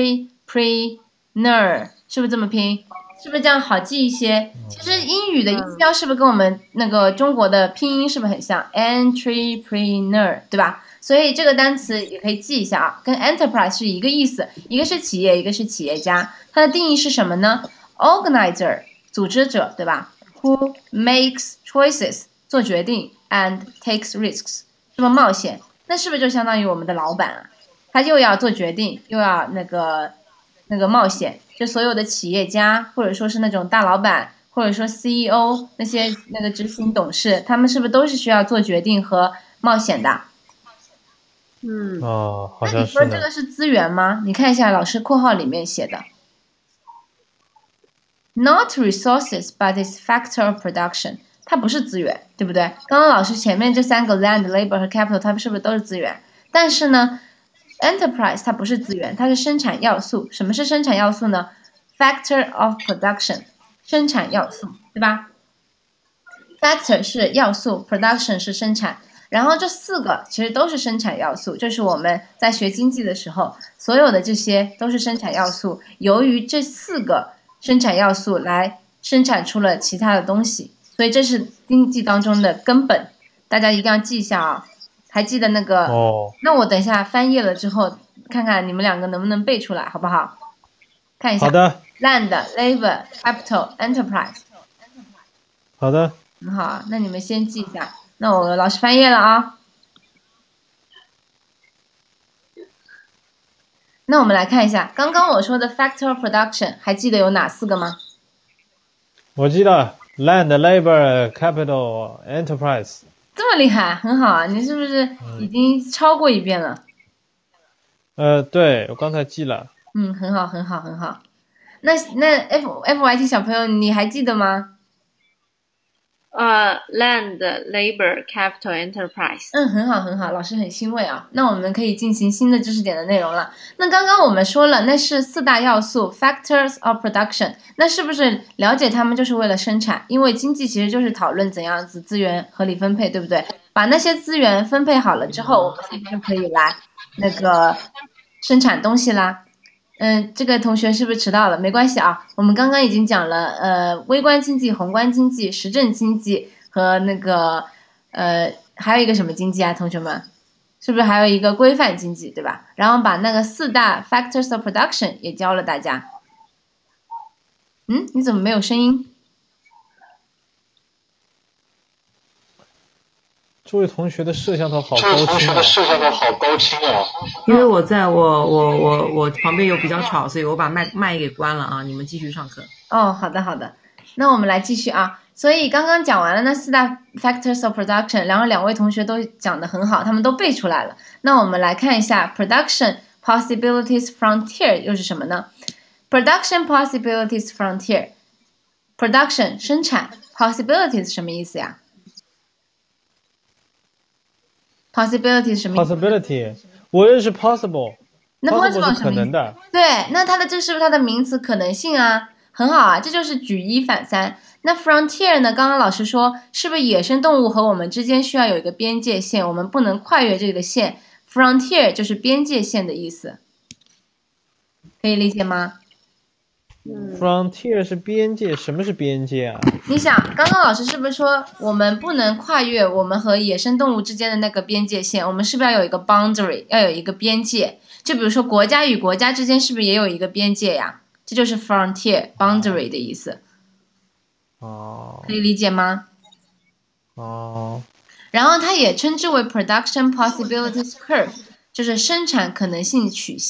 Speaker 1: entrepreneur 是不是这么拼？是不是这样好记一些？其实英语的音标是不是跟我们那个中国的拼音是不是很像 entrepreneur 对吧？所以这个单词也可以记一下啊，跟 enterprise 是一个意思，一个是企业，一个是企业家。它的定义是什么呢 ？Organizer 组织者对吧 ？Who makes choices做决定 and takes risks 这么冒险，那是不是就相当于我们的老板啊？他又要做决定，又要那个那个冒险。就所有的企业家，或者说是那种大老板，或者说 C E O 那些那个执行董事，他们是不是都是需要做决定和冒险的？
Speaker 3: 嗯，
Speaker 2: 哦，好
Speaker 1: 那
Speaker 2: 像是呢。
Speaker 1: 你说这个是资源吗？你看一下老师括号里面写的。Not resources, but is factor of production。它不是资源，对不对？刚刚老师前面这三个 land, labor 和 capital， 它们是不是都是资源？但是呢 ，enterprise 它不是资源，它是生产要素。什么是生产要素呢 ？Factor of production， 生产要素，对吧 ？Factor 是要素 ，production 是生产。然后这四个其实都是生产要素，这是我们在学经济的时候，所有的这些都是生产要素。由于这四个生产要素来生产出了其他的东西，所以这是经济当中的根本，大家一定要记一下啊！还记得那个？
Speaker 2: 哦，
Speaker 1: 那我等一下翻页了之后，看看你们两个能不能背出来，好不好？看一下。
Speaker 2: 好的。
Speaker 1: Land, labor, capital, enterprise。
Speaker 2: 好的。
Speaker 1: 很好啊，那你们先记一下。那我老师翻页了啊。那我们来看一下，刚刚我说的 factor production 还记得有哪四个吗？
Speaker 2: 我记得 land, labor, capital, enterprise。
Speaker 1: 这么厉害，很好啊！你是不是已经抄过一遍了？
Speaker 2: 呃，对，我刚才记了。
Speaker 1: 嗯，很好，很好，很好。那那 F F Y T 小朋友，你还记得吗？
Speaker 3: 呃、uh, ，land, labor, capital, enterprise。
Speaker 1: 嗯，很好，很好，老师很欣慰啊。那我们可以进行新的知识点的内容了。那刚刚我们说了，那是四大要素 factors of production。那是不是了解它们就是为了生产？因为经济其实就是讨论怎样子资源合理分配，对不对？把那些资源分配好了之后，我们现在就可以来那个生产东西啦。嗯，这个同学是不是迟到了？没关系啊，我们刚刚已经讲了，呃，微观经济、宏观经济、实证经济和那个，呃，还有一个什么经济啊？同学们，是不是还有一个规范经济，对吧？然后把那个四大 factors of production 也教了大家。嗯，你怎么没有声音？
Speaker 2: 这位同学的摄像头好高清啊！
Speaker 4: 这位同学的摄像头好高清啊！
Speaker 5: 因为我在我我我我旁边有比较吵，所以我把麦麦给关了啊！你们继续上课。
Speaker 1: 哦，好的好的，那我们来继续啊。所以刚刚讲完了那四大 factors of production， 然后两位同学都讲得很好，他们都背出来了。那我们来看一下 production possibilities frontier 又是什么呢 ？production possibilities frontier，production 生产 possibilities 什么意思呀？possibility 是什么意思
Speaker 2: ？possibility， 我认识 possible。
Speaker 1: 那
Speaker 2: possible 是可能的。
Speaker 1: 对，那它的这是不是它的名词可能性啊？很好啊，这就是举一反三。那 frontier 呢？刚刚老师说，是不是野生动物和我们之间需要有一个边界线，我们不能跨越这个线 ？frontier 就是边界线的意思，可以理解吗？
Speaker 3: 嗯
Speaker 2: Frontier 是边界，什么是边界啊？
Speaker 1: 你想，刚刚老师是不是说我们不能跨越我们和野生动物之间的那个边界线？我们是不是要有一个 boundary， 要有一个边界？就比如说国家与国家之间是不是也有一个边界呀？这就是 frontier boundary 的意思。
Speaker 2: 哦，
Speaker 1: 可以理解吗？
Speaker 2: 哦。
Speaker 1: 然后它也称之为 production possibilities curve， 就是生产可能性曲线。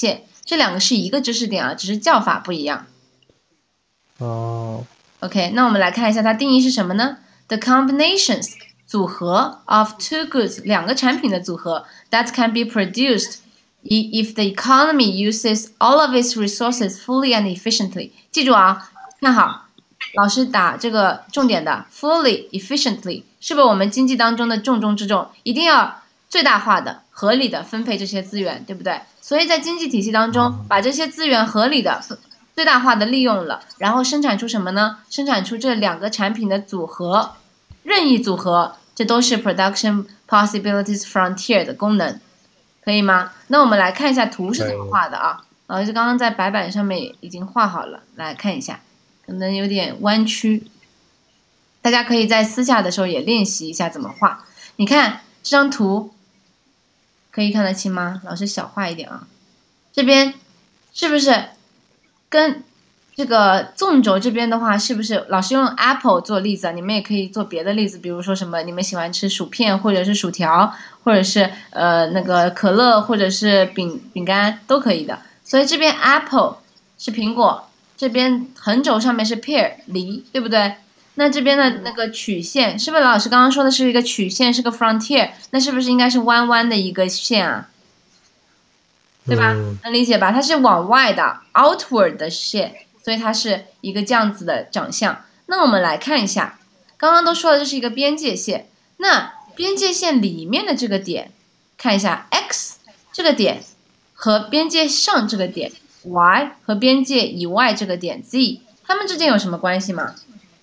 Speaker 1: 这两个是一个知识点啊，只是叫法不一样。
Speaker 2: 哦
Speaker 1: OK， 那我们来看一下它定义是什么呢 ？The combinations 组合 of two goods 两个产品的组合 that can be produced if the economy uses all of its resources fully and efficiently。记住啊，看好，老师打这个重点的 fully efficiently， 是不是我们经济当中的重中之重？一定要最大化的、合理的分配这些资源，对不对？所以在经济体系当中，把这些资源合理的、最大化的利用了，然后生产出什么呢？生产出这两个产品的组合，任意组合，这都是 production possibilities frontier 的功能，可以吗？那我们来看一下图是怎么画的啊？老师刚刚在白板上面已经画好了，来看一下，可能有点弯曲，大家可以在私下的时候也练习一下怎么画。你看这张图。可以看得清吗？老师小画一点啊。这边是不是跟这个纵轴这边的话，是不是老师用 apple 做例子啊？你们也可以做别的例子，比如说什么你们喜欢吃薯片，或者是薯条，或者是呃那个可乐，或者是饼饼干都可以的。所以这边 apple 是苹果，这边横轴上面是 pear 梨，对不对？那这边的那个曲线，是不是老师刚刚说的是一个曲线，是个 frontier？ 那是不是应该是弯弯的一个线啊？对吧？
Speaker 2: 嗯、
Speaker 1: 能理解吧？它是往外的 outward 的线，所以它是一个这样子的长相。那我们来看一下，刚刚都说了这是一个边界线，那边界线里面的这个点，看一下 x 这个点和边界上这个点 y 和边界以外这个点 z， 它们之间有什么关系吗？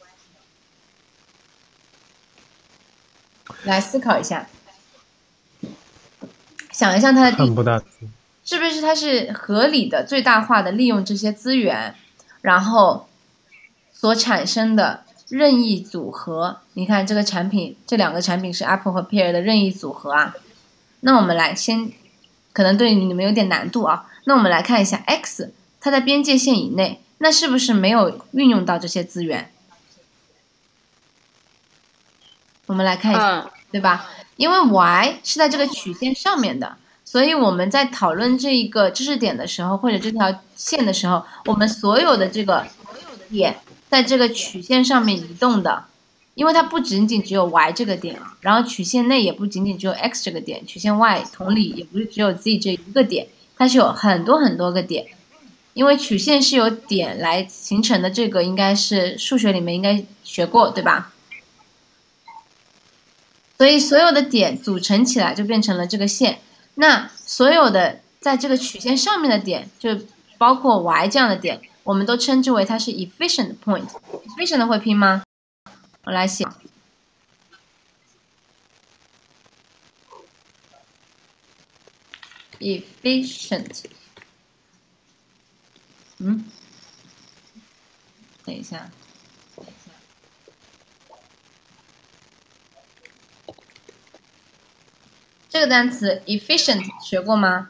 Speaker 1: 来思考一下，想一下它的
Speaker 2: 看不大，
Speaker 1: 是不是它是合理的、最大化的利用这些资源，然后所产生的任意组合？你看这个产品，这两个产品是 Apple 和 Pear 的任意组合啊。那我们来先，可能对你们有点难度啊。那我们来看一下 X， 它在边界线以内，那是不是没有运用到这些资源？我们来看一下，
Speaker 3: 嗯、
Speaker 1: 对吧？因为 y 是在这个曲线上面的，所以我们在讨论这一个知识点的时候，或者这条线的时候，我们所有的这个点在这个曲线上面移动的，因为它不仅仅只有 y 这个点啊，然后曲线内也不仅仅只有 x 这个点，曲线外同理也不是只有 z 这一个点，它是有很多很多个点。因为曲线是由点来形成的，这个应该是数学里面应该学过，对吧？所以所有的点组成起来就变成了这个线，那所有的在这个曲线上面的点，就包括 y 这样的点，我们都称之为它是 efficient point。efficient 会拼吗？我来写 efficient。嗯，等一下。这个单词 efficient 学过吗？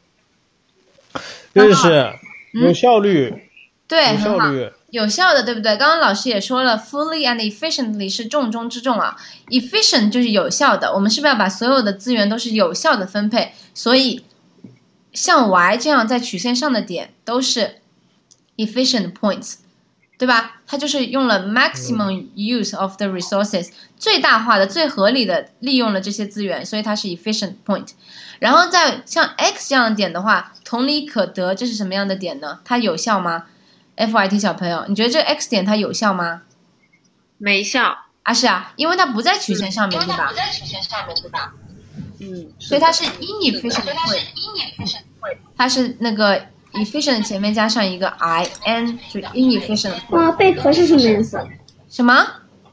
Speaker 2: 认识，有效率，
Speaker 1: 嗯、对，
Speaker 2: 有效
Speaker 1: 很好，
Speaker 2: 率，
Speaker 1: 有效的，对不对？刚刚老师也说了 ，fully and efficiently 是重中之重啊。efficient 就是有效的，我们是不是要把所有的资源都是有效的分配？所以像 y 这样在曲线上的点都是 efficient points。对吧？它就是用了 maximum use of the resources， 最大化的、最合理的利用了这些资源，所以它是 efficient point。然后在像 x 这样的点的话，同理可得，这是什么样的点呢？它有效吗 ？F Y T 小朋友，你觉得这个 x 点它有效吗？
Speaker 3: 没效
Speaker 1: 啊，是啊，因为它不在曲线上面，对吧？
Speaker 3: 不在曲线上面，对吧？嗯，
Speaker 1: 所以它是 inefficient point， 它是那个。efficient 前面加上一个 in， 就是 inefficient。
Speaker 6: 啊，贝壳是什么颜色？
Speaker 1: 什么？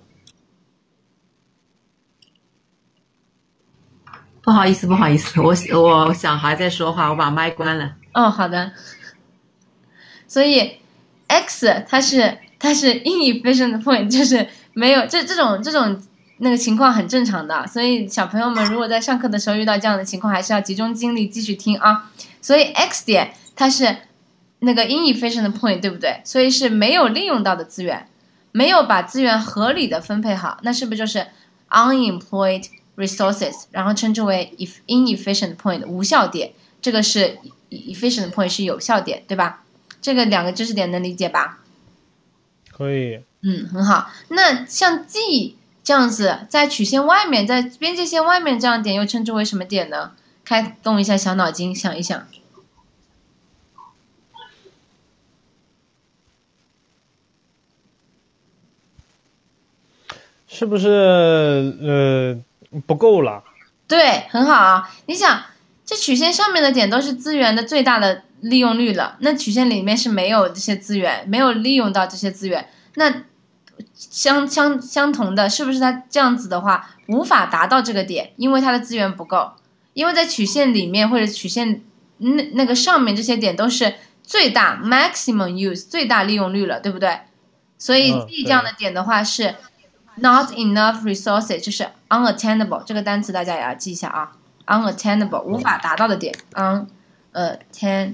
Speaker 5: 不好意思，不好意思，我我小孩在说话，我把麦关了。
Speaker 1: 哦，好的。所以 x 它是它是 inefficient point， 就是没有这这种这种那个情况很正常的。所以小朋友们如果在上课的时候遇到这样的情况，还是要集中精力继续听啊。所以 x 点。它是那个 inefficient point， 对不对？所以是没有利用到的资源，没有把资源合理的分配好，那是不是就是 unemployed resources， 然后称之为 inefficient point 无效点？这个是 efficient point 是有效点，对吧？这个两个知识点能理解吧？
Speaker 2: 可以。
Speaker 1: 嗯，很好。那像 G 这样子，在曲线外面，在边界线外面这样的点又称之为什么点呢？开动一下小脑筋，想一想。
Speaker 2: 是不是呃不够了？
Speaker 1: 对，很好啊。你想，这曲线上面的点都是资源的最大的利用率了，那曲线里面是没有这些资源，没有利用到这些资源，那相相相同的，是不是它这样子的话无法达到这个点，因为它的资源不够，因为在曲线里面或者曲线那那个上面这些点都是最大 maximum use 最大利用率了，对不对？所以 D 这样的点的话是 not enough resources， 就是 unattainable 这个单词大家也要记一下啊 ，unattainable 无法达到的点 ，unattainable。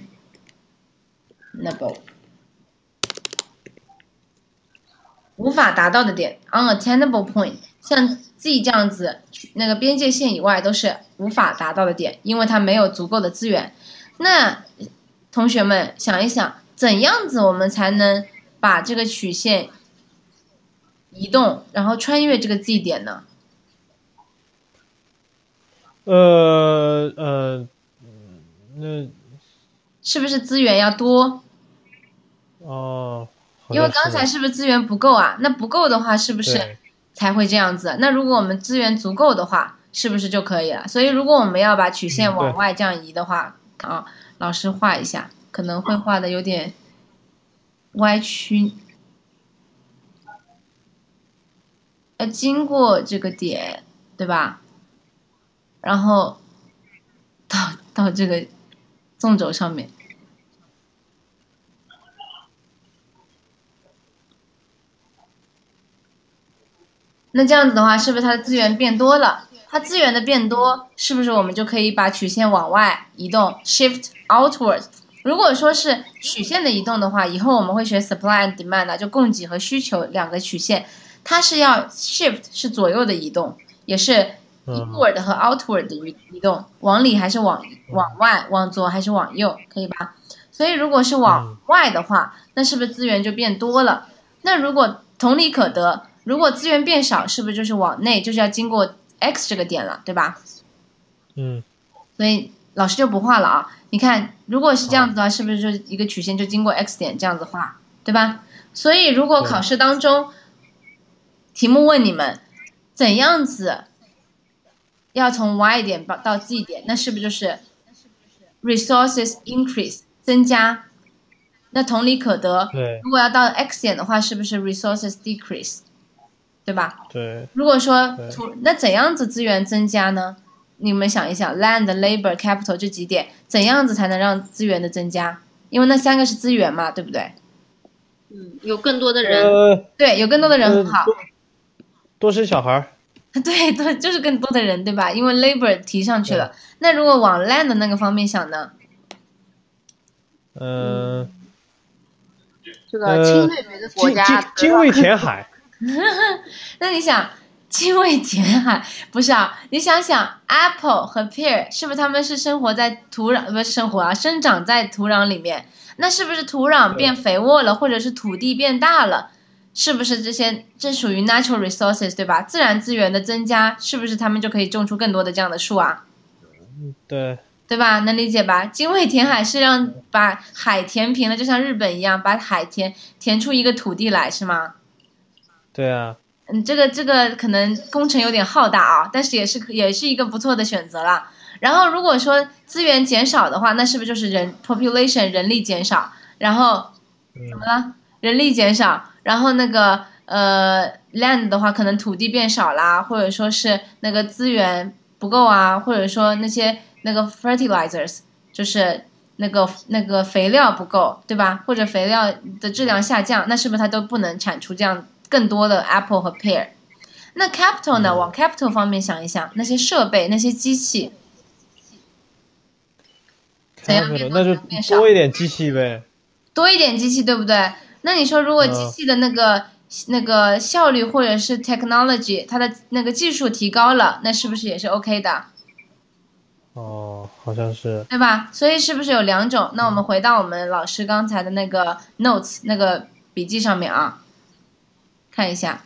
Speaker 1: 无法达到的点 unattainable point， 像 Z 这样子，那个边界线以外都是无法达到的点，因为它没有足够的资源。那同学们想一想，怎样子我们才能把这个曲线移动，然后穿越这个 Z 点呢？
Speaker 2: 呃呃，那
Speaker 1: 是不是资源要多？
Speaker 2: 哦。
Speaker 1: 因为刚才是不是资源不够啊？那不够的话，是不是才会这样子？那如果我们资源足够的话，是不是就可以了？所以如果我们要把曲线往外这样移的话，嗯、啊，老师画一下，可能会画的有点歪曲。要经过这个点，对吧？然后到到这个纵轴上面。那这样子的话，是不是它的资源变多了？它资源的变多，是不是我们就可以把曲线往外移动 ，shift outward？ 如果说是曲线的移动的话，以后我们会学 supply and demand 啊，就供给和需求两个曲线，它是要 shift 是左右的移动，也是 inward 和 outward 的移移动，往里还是往往外，往左还是往右，可以吧？所以如果是往外的话，那是不是资源就变多了？那如果同理可得。如果资源变少，是不是就是往内，就是要经过 X 这个点了，对吧？
Speaker 2: 嗯。
Speaker 1: 所以老师就不画了啊。你看，如果是这样子的话，是不是就一个曲线就经过 X 点这样子画，对吧？所以如果考试当中题目问你们怎样子要从 Y 点到 Z 点，那是不是就是 resources increase 增加？那同理可得，如果要到 X 点的话，是不是 resources decrease？对吧？
Speaker 2: 对。
Speaker 1: 如果说土，那怎样子资源增加呢？你们想一想 ，land、labor、capital 这几点，怎样子才能让资源的增加？因为那三个是资源嘛，对不对？
Speaker 3: 嗯，有更多的人。
Speaker 2: 呃、
Speaker 1: 对，有更多的人很好。
Speaker 2: 呃、多, 多生小孩。
Speaker 1: 对，多就是更多的人，对吧？因为 labor 提上去了。那如果往 land 的那个方面想呢？
Speaker 2: 呃、嗯，
Speaker 3: 这个侵略别的国家，
Speaker 2: 精精卫填海。
Speaker 1: 那你想，精卫填海不是啊？你想想 ，apple 和 pear 是不是他们是生活在土壤，不是生活啊，生长在土壤里面？那是不是土壤变肥沃了，或者是土地变大了？是不是这些这属于 natural resources 对吧？自然资源的增加，是不是他们就可以种出更多的这样的树啊？
Speaker 2: 对。
Speaker 1: 对吧？能理解吧？精卫填海是让把海填平了，就像日本一样，把海填填出一个土地来，是吗？
Speaker 2: 对啊。
Speaker 1: 嗯，这个这个可能工程有点浩大啊，但是也是也是一个不错的选择了。然后如果说资源减少的话，那是不是就是人 population 人力减少？然后怎么了？人力减少，然后那个呃 land 的话，可能土地变少啦，或者说是那个资源不够啊，或者说那些那个 fertilizers 就是那个那个肥料不够，对吧？或者肥料的质量下降，那是不是它都不能产出这样更多的 apple 和 pear？ 那 capital 呢？往 capital 方面想一想，那些设备、那些机器，怎样变多？
Speaker 2: 那就多一点机器呗。
Speaker 1: 多一点机器，对不对？那你说，如果机器的那个、嗯、那个效率或者是 technology， 它的那个技术提高了，那是不是也是 OK 的？
Speaker 2: 哦，好像是。
Speaker 1: 对吧？所以是不是有两种？那我们回到我们老师刚才的那个 notes 那个笔记上面啊，看一下，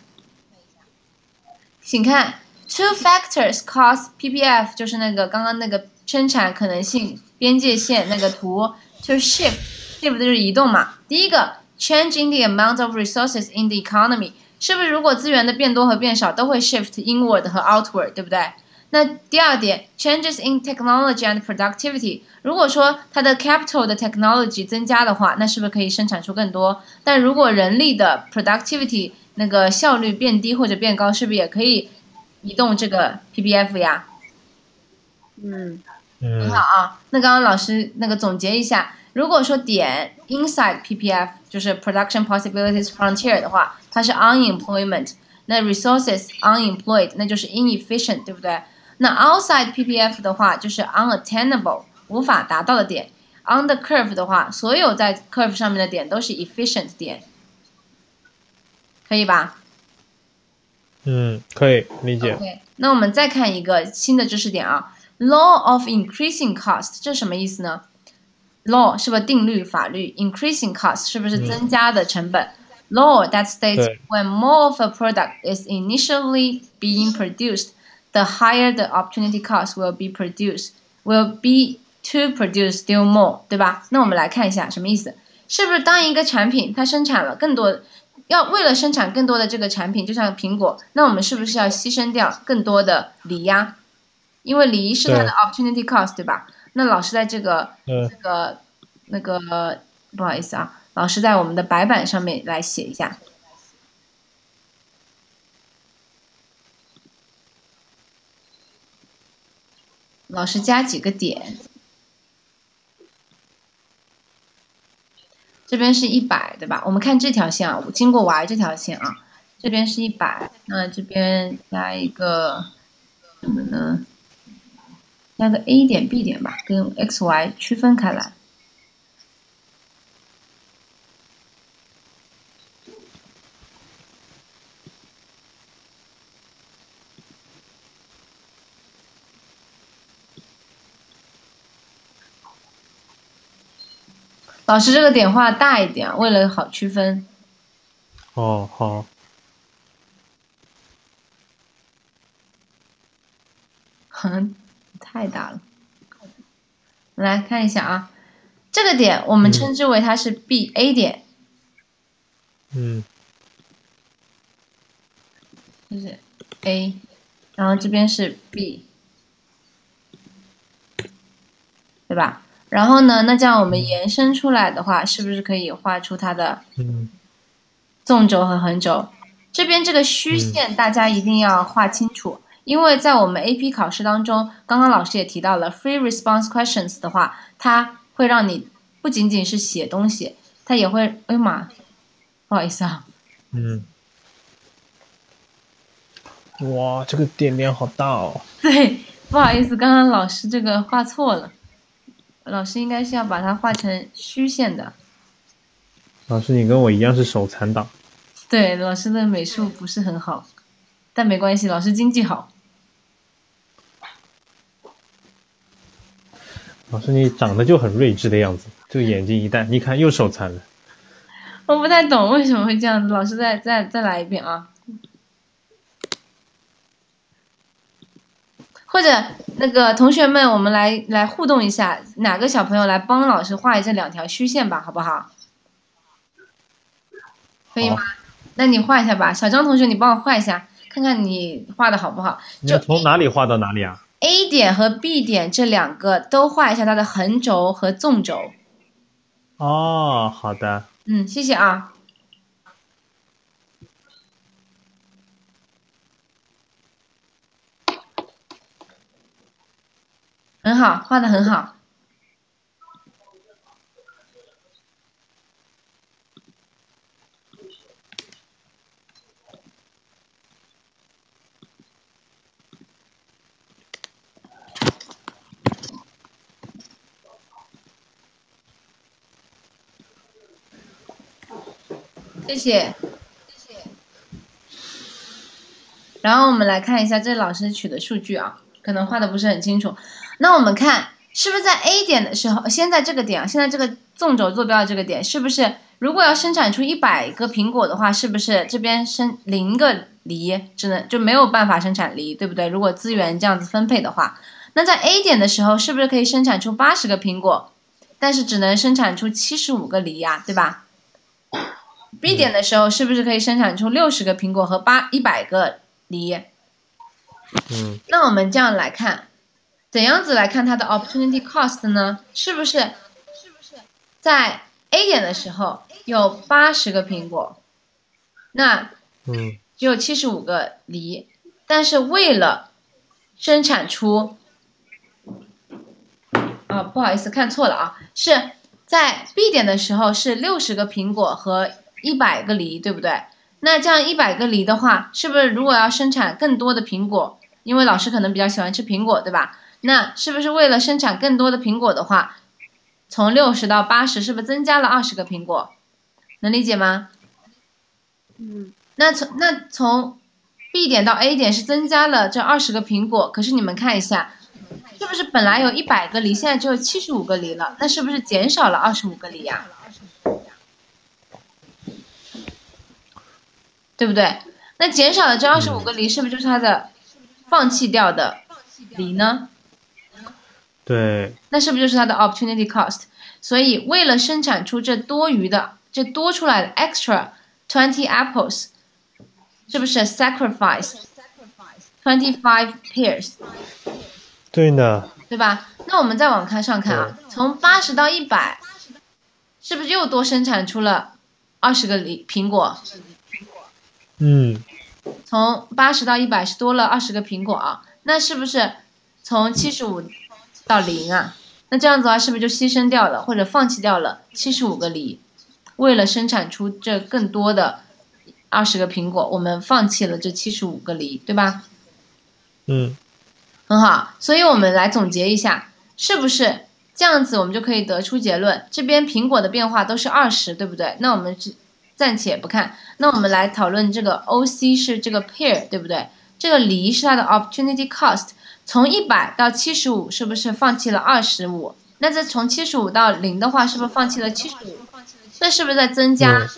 Speaker 1: 请看 two factors cause P P F 就是那个刚刚那个生产可能性边界线那个图 to shift shift 就是移动嘛。第一个 change in the amount of resources in the economy 是不是如果资源的变多和变少都会 shift inward 和 outward 对不对？那第二点 changes in technology and productivity 如果说它的 capital 的 technology 增加的话，那是不是可以生产出更多？但如果人力的 productivity 那个效率变低或者变高，是不是也可以移动这个 P P F 呀？
Speaker 3: 嗯
Speaker 2: 嗯，
Speaker 1: 很好啊。那刚刚老师那个总结一下，如果说点 inside P P F 就是 production possibilities frontier 的话，它是 unemployment， 那 resources unemployed 那就是 inefficient， 对不对？那 outside P P F 的话就是 unattainable 无法达到的点 ，on the curve 的话，所有在 curve 上面的点都是 efficient 点，可以吧？
Speaker 2: 嗯，可以理解。
Speaker 1: OK， 那我们再看一个新的知识点啊 ，law of increasing cost 这什么意思呢 ？law 是不是定律、法律 ？increasing cost 是不是增加的成本、嗯、？law that states
Speaker 2: 对
Speaker 1: when more of a product is initially being produced。The higher the opportunity cost will be produced, will be to produce still more， 对吧？那我们来看一下什么意思？是不是当一个产品它生产了更多，要为了生产更多的这个产品，就像苹果，那我们是不是要牺牲掉更多的锂呀？因为锂是它的 opportunity cost， 对吧？那老师在这个这个那个不好意思啊，老师在我们的白板上面来写一下。老师加几个点，这边是一百，对吧？我们看这条线啊，经过 Y 这条线啊，这边是一百，那这边加一个什么呢？加个 A 点 B 点吧，跟 X Y 区分开来。老师这个点画大一点，为了好区分。
Speaker 2: 哦，好。
Speaker 1: 哼，太大了。来看一下啊，这个点我们称之为它是 B、嗯、A 点。
Speaker 2: 嗯。
Speaker 1: 就是 A， 然后这边是 B， 对吧？然后呢，那这样我们延伸出来的话，是不是可以画出它的纵轴和横轴？这边这个虚线大家一定要画清楚，因为在我们 A P 考试当中，刚刚老师也提到了 free response questions 的话，它会让你不仅仅是写东西，它也会，哎呀妈，不好意思啊。
Speaker 2: 嗯。哇，这个点点好大哦。
Speaker 1: 对，不好意思，刚刚老师这个画错了。老师应该是要把它画成虚线的。
Speaker 2: 老师，你跟我一样是手残党。
Speaker 1: 对，老师的美术不是很好，但没关系，老师经济好。
Speaker 2: 老师，你长得就很睿智的样子，这个眼睛一戴，你看又手残了。
Speaker 1: 我不太懂为什么会这样子，老师再再再来一遍啊。或者那个同学们，我们来来互动一下，哪个小朋友来帮老师画这两条虚线吧，好不好？可以吗？那你画一下吧，小张同学，你帮我画一下，看看你画的好不好。
Speaker 2: 就从哪里画到哪里啊
Speaker 1: ？A 点和 B 点这两个都画一下它的横轴和纵轴。
Speaker 2: 哦，好的。
Speaker 1: 嗯，谢谢啊。很好，画的很好。谢谢，谢谢。然后我们来看一下这老师取的数据啊，可能画的不是很清楚。 那我们看是不是在 A 点的时候，先在这个点啊，现在这个纵轴坐标的这个点，是不是如果要生产出一百个苹果的话，是不是这边生零个梨，只能就没有办法生产梨，对不对？如果资源这样子分配的话，那在 A 点的时候，是不是可以生产出八十个苹果，但是只能生产出七十五个梨呀，对吧？ B 点的时候，是不是可以生产出六十个苹果和八一百个梨？
Speaker 2: 嗯，
Speaker 1: 那我们这样来看，怎样子来看它的 opportunity cost 呢？是不是在 A 点的时候有八十个苹果，那
Speaker 2: 嗯，
Speaker 1: 只有七十五个梨，但是为了生产出，啊，不好意思，看错了啊，是在 B 点的时候是六十个苹果和一百个梨，对不对？那这样一百个梨的话，是不是如果要生产更多的苹果，因为老师可能比较喜欢吃苹果，对吧？那是不是为了生产更多的苹果的话，从六十到八十，是不是增加了二十个苹果？能理解吗？
Speaker 3: 嗯，
Speaker 1: 那从那从 B 点到 A 点是增加了这二十个苹果，可是你们看一下，是不是本来有一百个梨，现在只有七十五个梨了？那是不是减少了二十五个梨呀？对不对？那减少了这二十五个梨，是不是就是它的放弃掉的梨呢？
Speaker 2: 对，
Speaker 1: 那是不是就是它的 opportunity cost？ 所以为了生产出这多余的、这多出来的 extra twenty apples， 是不是 sacrifice twenty five pears？
Speaker 2: 对的，
Speaker 1: 对吧？那我们再往看上看啊，从八十到一百，是不是又多生产出了二十个梨苹果？
Speaker 2: 嗯，
Speaker 1: 从八十到一百是多了二十个苹果啊，那是不是从七十五到零啊？那这样子的话，是不是就牺牲掉了或者放弃掉了七十五个梨？为了生产出这更多的二十个苹果，我们放弃了这七十五个梨，对吧？
Speaker 2: 嗯，
Speaker 1: 很好，所以我们来总结一下，是不是这样子我们就可以得出结论？这边苹果的变化都是二十，对不对？那我们只暂且不看，那我们来讨论这个 O C 是这个 pear， 对不对？这个梨是它的 opportunity cost， 从一百到七十五是不是放弃了二十五？那这从七十五到零的话，是不是放弃了七十五？这是不是在增加？
Speaker 2: 嗯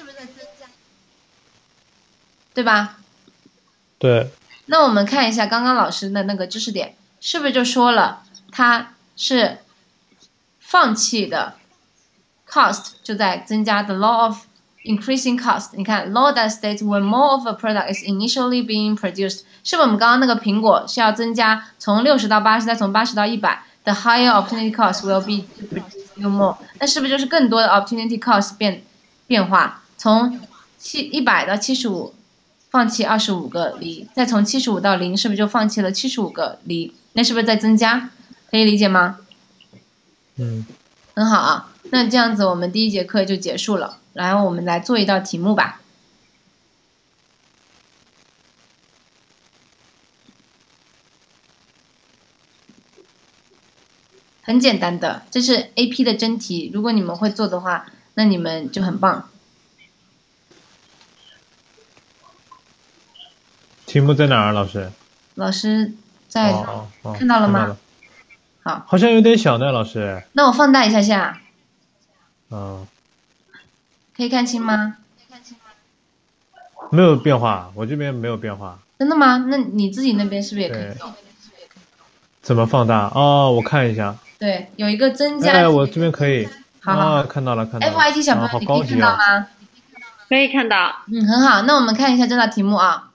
Speaker 1: 对吧？
Speaker 2: 对，
Speaker 1: 那我们看一下刚刚老师的那个知识点，是不是就说了它是放弃的 cost 就在增加 the law of increasing cost。你看 law that states when more of a product is initially being produced， 是不是我们刚刚那个苹果是要增加从六十到八十，再从八十到一百 ，the higher opportunity cost will be to produce you more。那是不是就是更多的 opportunity cost 变变化，从七一百到七十五。放弃二十五个梨，再从七十五到零，是不是就放弃了七十五个梨？那是不是在增加？可以理解吗？
Speaker 2: 嗯，
Speaker 1: 很好啊，那这样子我们第一节课就结束了。然后我们来做一道题目吧。很简单的，这是 A P 的真题，如果你们会做的话，那你们就很棒。
Speaker 2: 题目在哪儿，老师？
Speaker 1: 老师在、
Speaker 2: 哦哦哦，
Speaker 1: 看到了吗？
Speaker 2: 看到了
Speaker 1: 好，
Speaker 2: 好像有点小呢，老师。
Speaker 1: 那我放大一下下，
Speaker 2: 嗯，
Speaker 1: 可以看清吗？
Speaker 2: 没有变化，我这边没有变化。
Speaker 1: 真的吗？那你自己那边是不是也可以
Speaker 2: 对？怎么放大？哦，我看一下。
Speaker 1: 对，有一个增加。
Speaker 2: 哎，我这边可以。
Speaker 1: 好好
Speaker 2: 啊，看到了，看到了。
Speaker 1: F I T 小朋友，
Speaker 2: 啊好
Speaker 1: 你可以看
Speaker 2: 高级哦。
Speaker 1: 到吗？
Speaker 3: 可以看到。
Speaker 1: 嗯，很好。那我们看一下这道题目啊，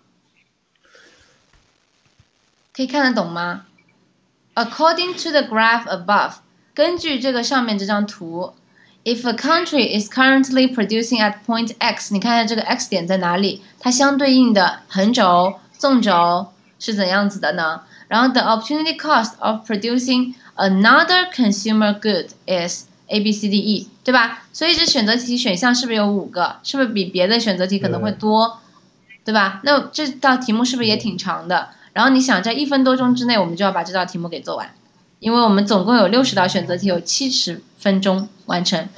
Speaker 1: 可以看得懂吗？ According to the graph above， 根据这个上面这张图 ，if a country is currently producing at point X， 你看一下这个 X 点在哪里？它相对应的横轴、纵轴是怎样子的呢？然后 the opportunity cost of producing another consumer good is A B C D E， 对吧？所以这选择题选项是不是有五个？是不是比别的选择题可能会多？对吧？那这道题目是不是也挺长的？然后你想在一分多钟之内，我们就要把这道题目给做完，因为我们总共有六十道选择题，有七十分钟完成。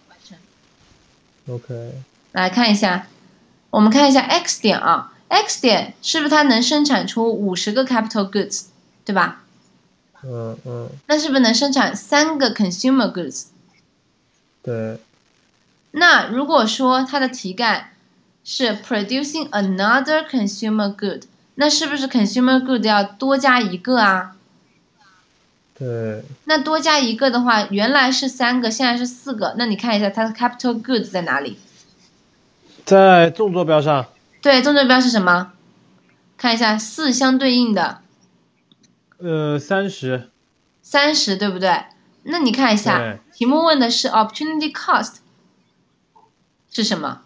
Speaker 2: OK，
Speaker 1: 来看一下，我们看一下 X 点啊 ，X 点是不是它能生产出五十个 capital goods， 对吧？
Speaker 2: 嗯嗯，
Speaker 1: 那是不是能生产三个 consumer goods？
Speaker 2: 对。
Speaker 1: 那如果说它的题干是 producing another consumer good， 那是不是 consumer good 要多加一个啊？
Speaker 2: 对。
Speaker 1: 那多加一个的话，原来是三个，现在是四个，那你看一下它的 capital goods 在哪里？
Speaker 2: 在纵坐标上。
Speaker 1: 对，纵坐标是什么？看一下四相对应的。
Speaker 2: 呃，三十。
Speaker 1: 三十，对不对？那你看一下，题目问的是 opportunity cost 是什么？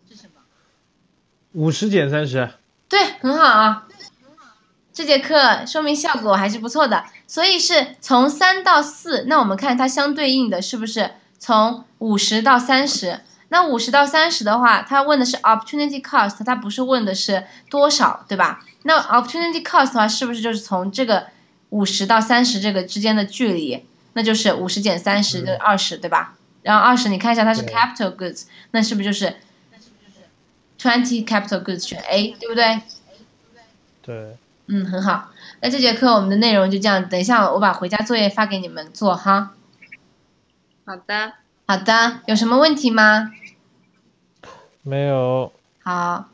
Speaker 2: 五十减三十。
Speaker 1: 对，很好啊。这节课说明效果还是不错的，所以是从三到四，那我们看它相对应的是不是从五十到三十？那五十到三十的话，它问的是 opportunity cost， 它不是问的是多少，对吧？那 opportunity cost 的话，是不是就是从这个五十到三十这个之间的距离？那就是五十减三十就是二十，对吧？然后二十你看一下它是 capital goods， 那是不是就是twenty capital goods 选 A， 对不对？
Speaker 2: 对。
Speaker 1: 嗯，很好。那这节课我们的内容就这样，等一下我把回家作业发给你们做哈。
Speaker 3: 好的。
Speaker 1: 好的，有什么问题吗？
Speaker 2: 没有。
Speaker 1: 好。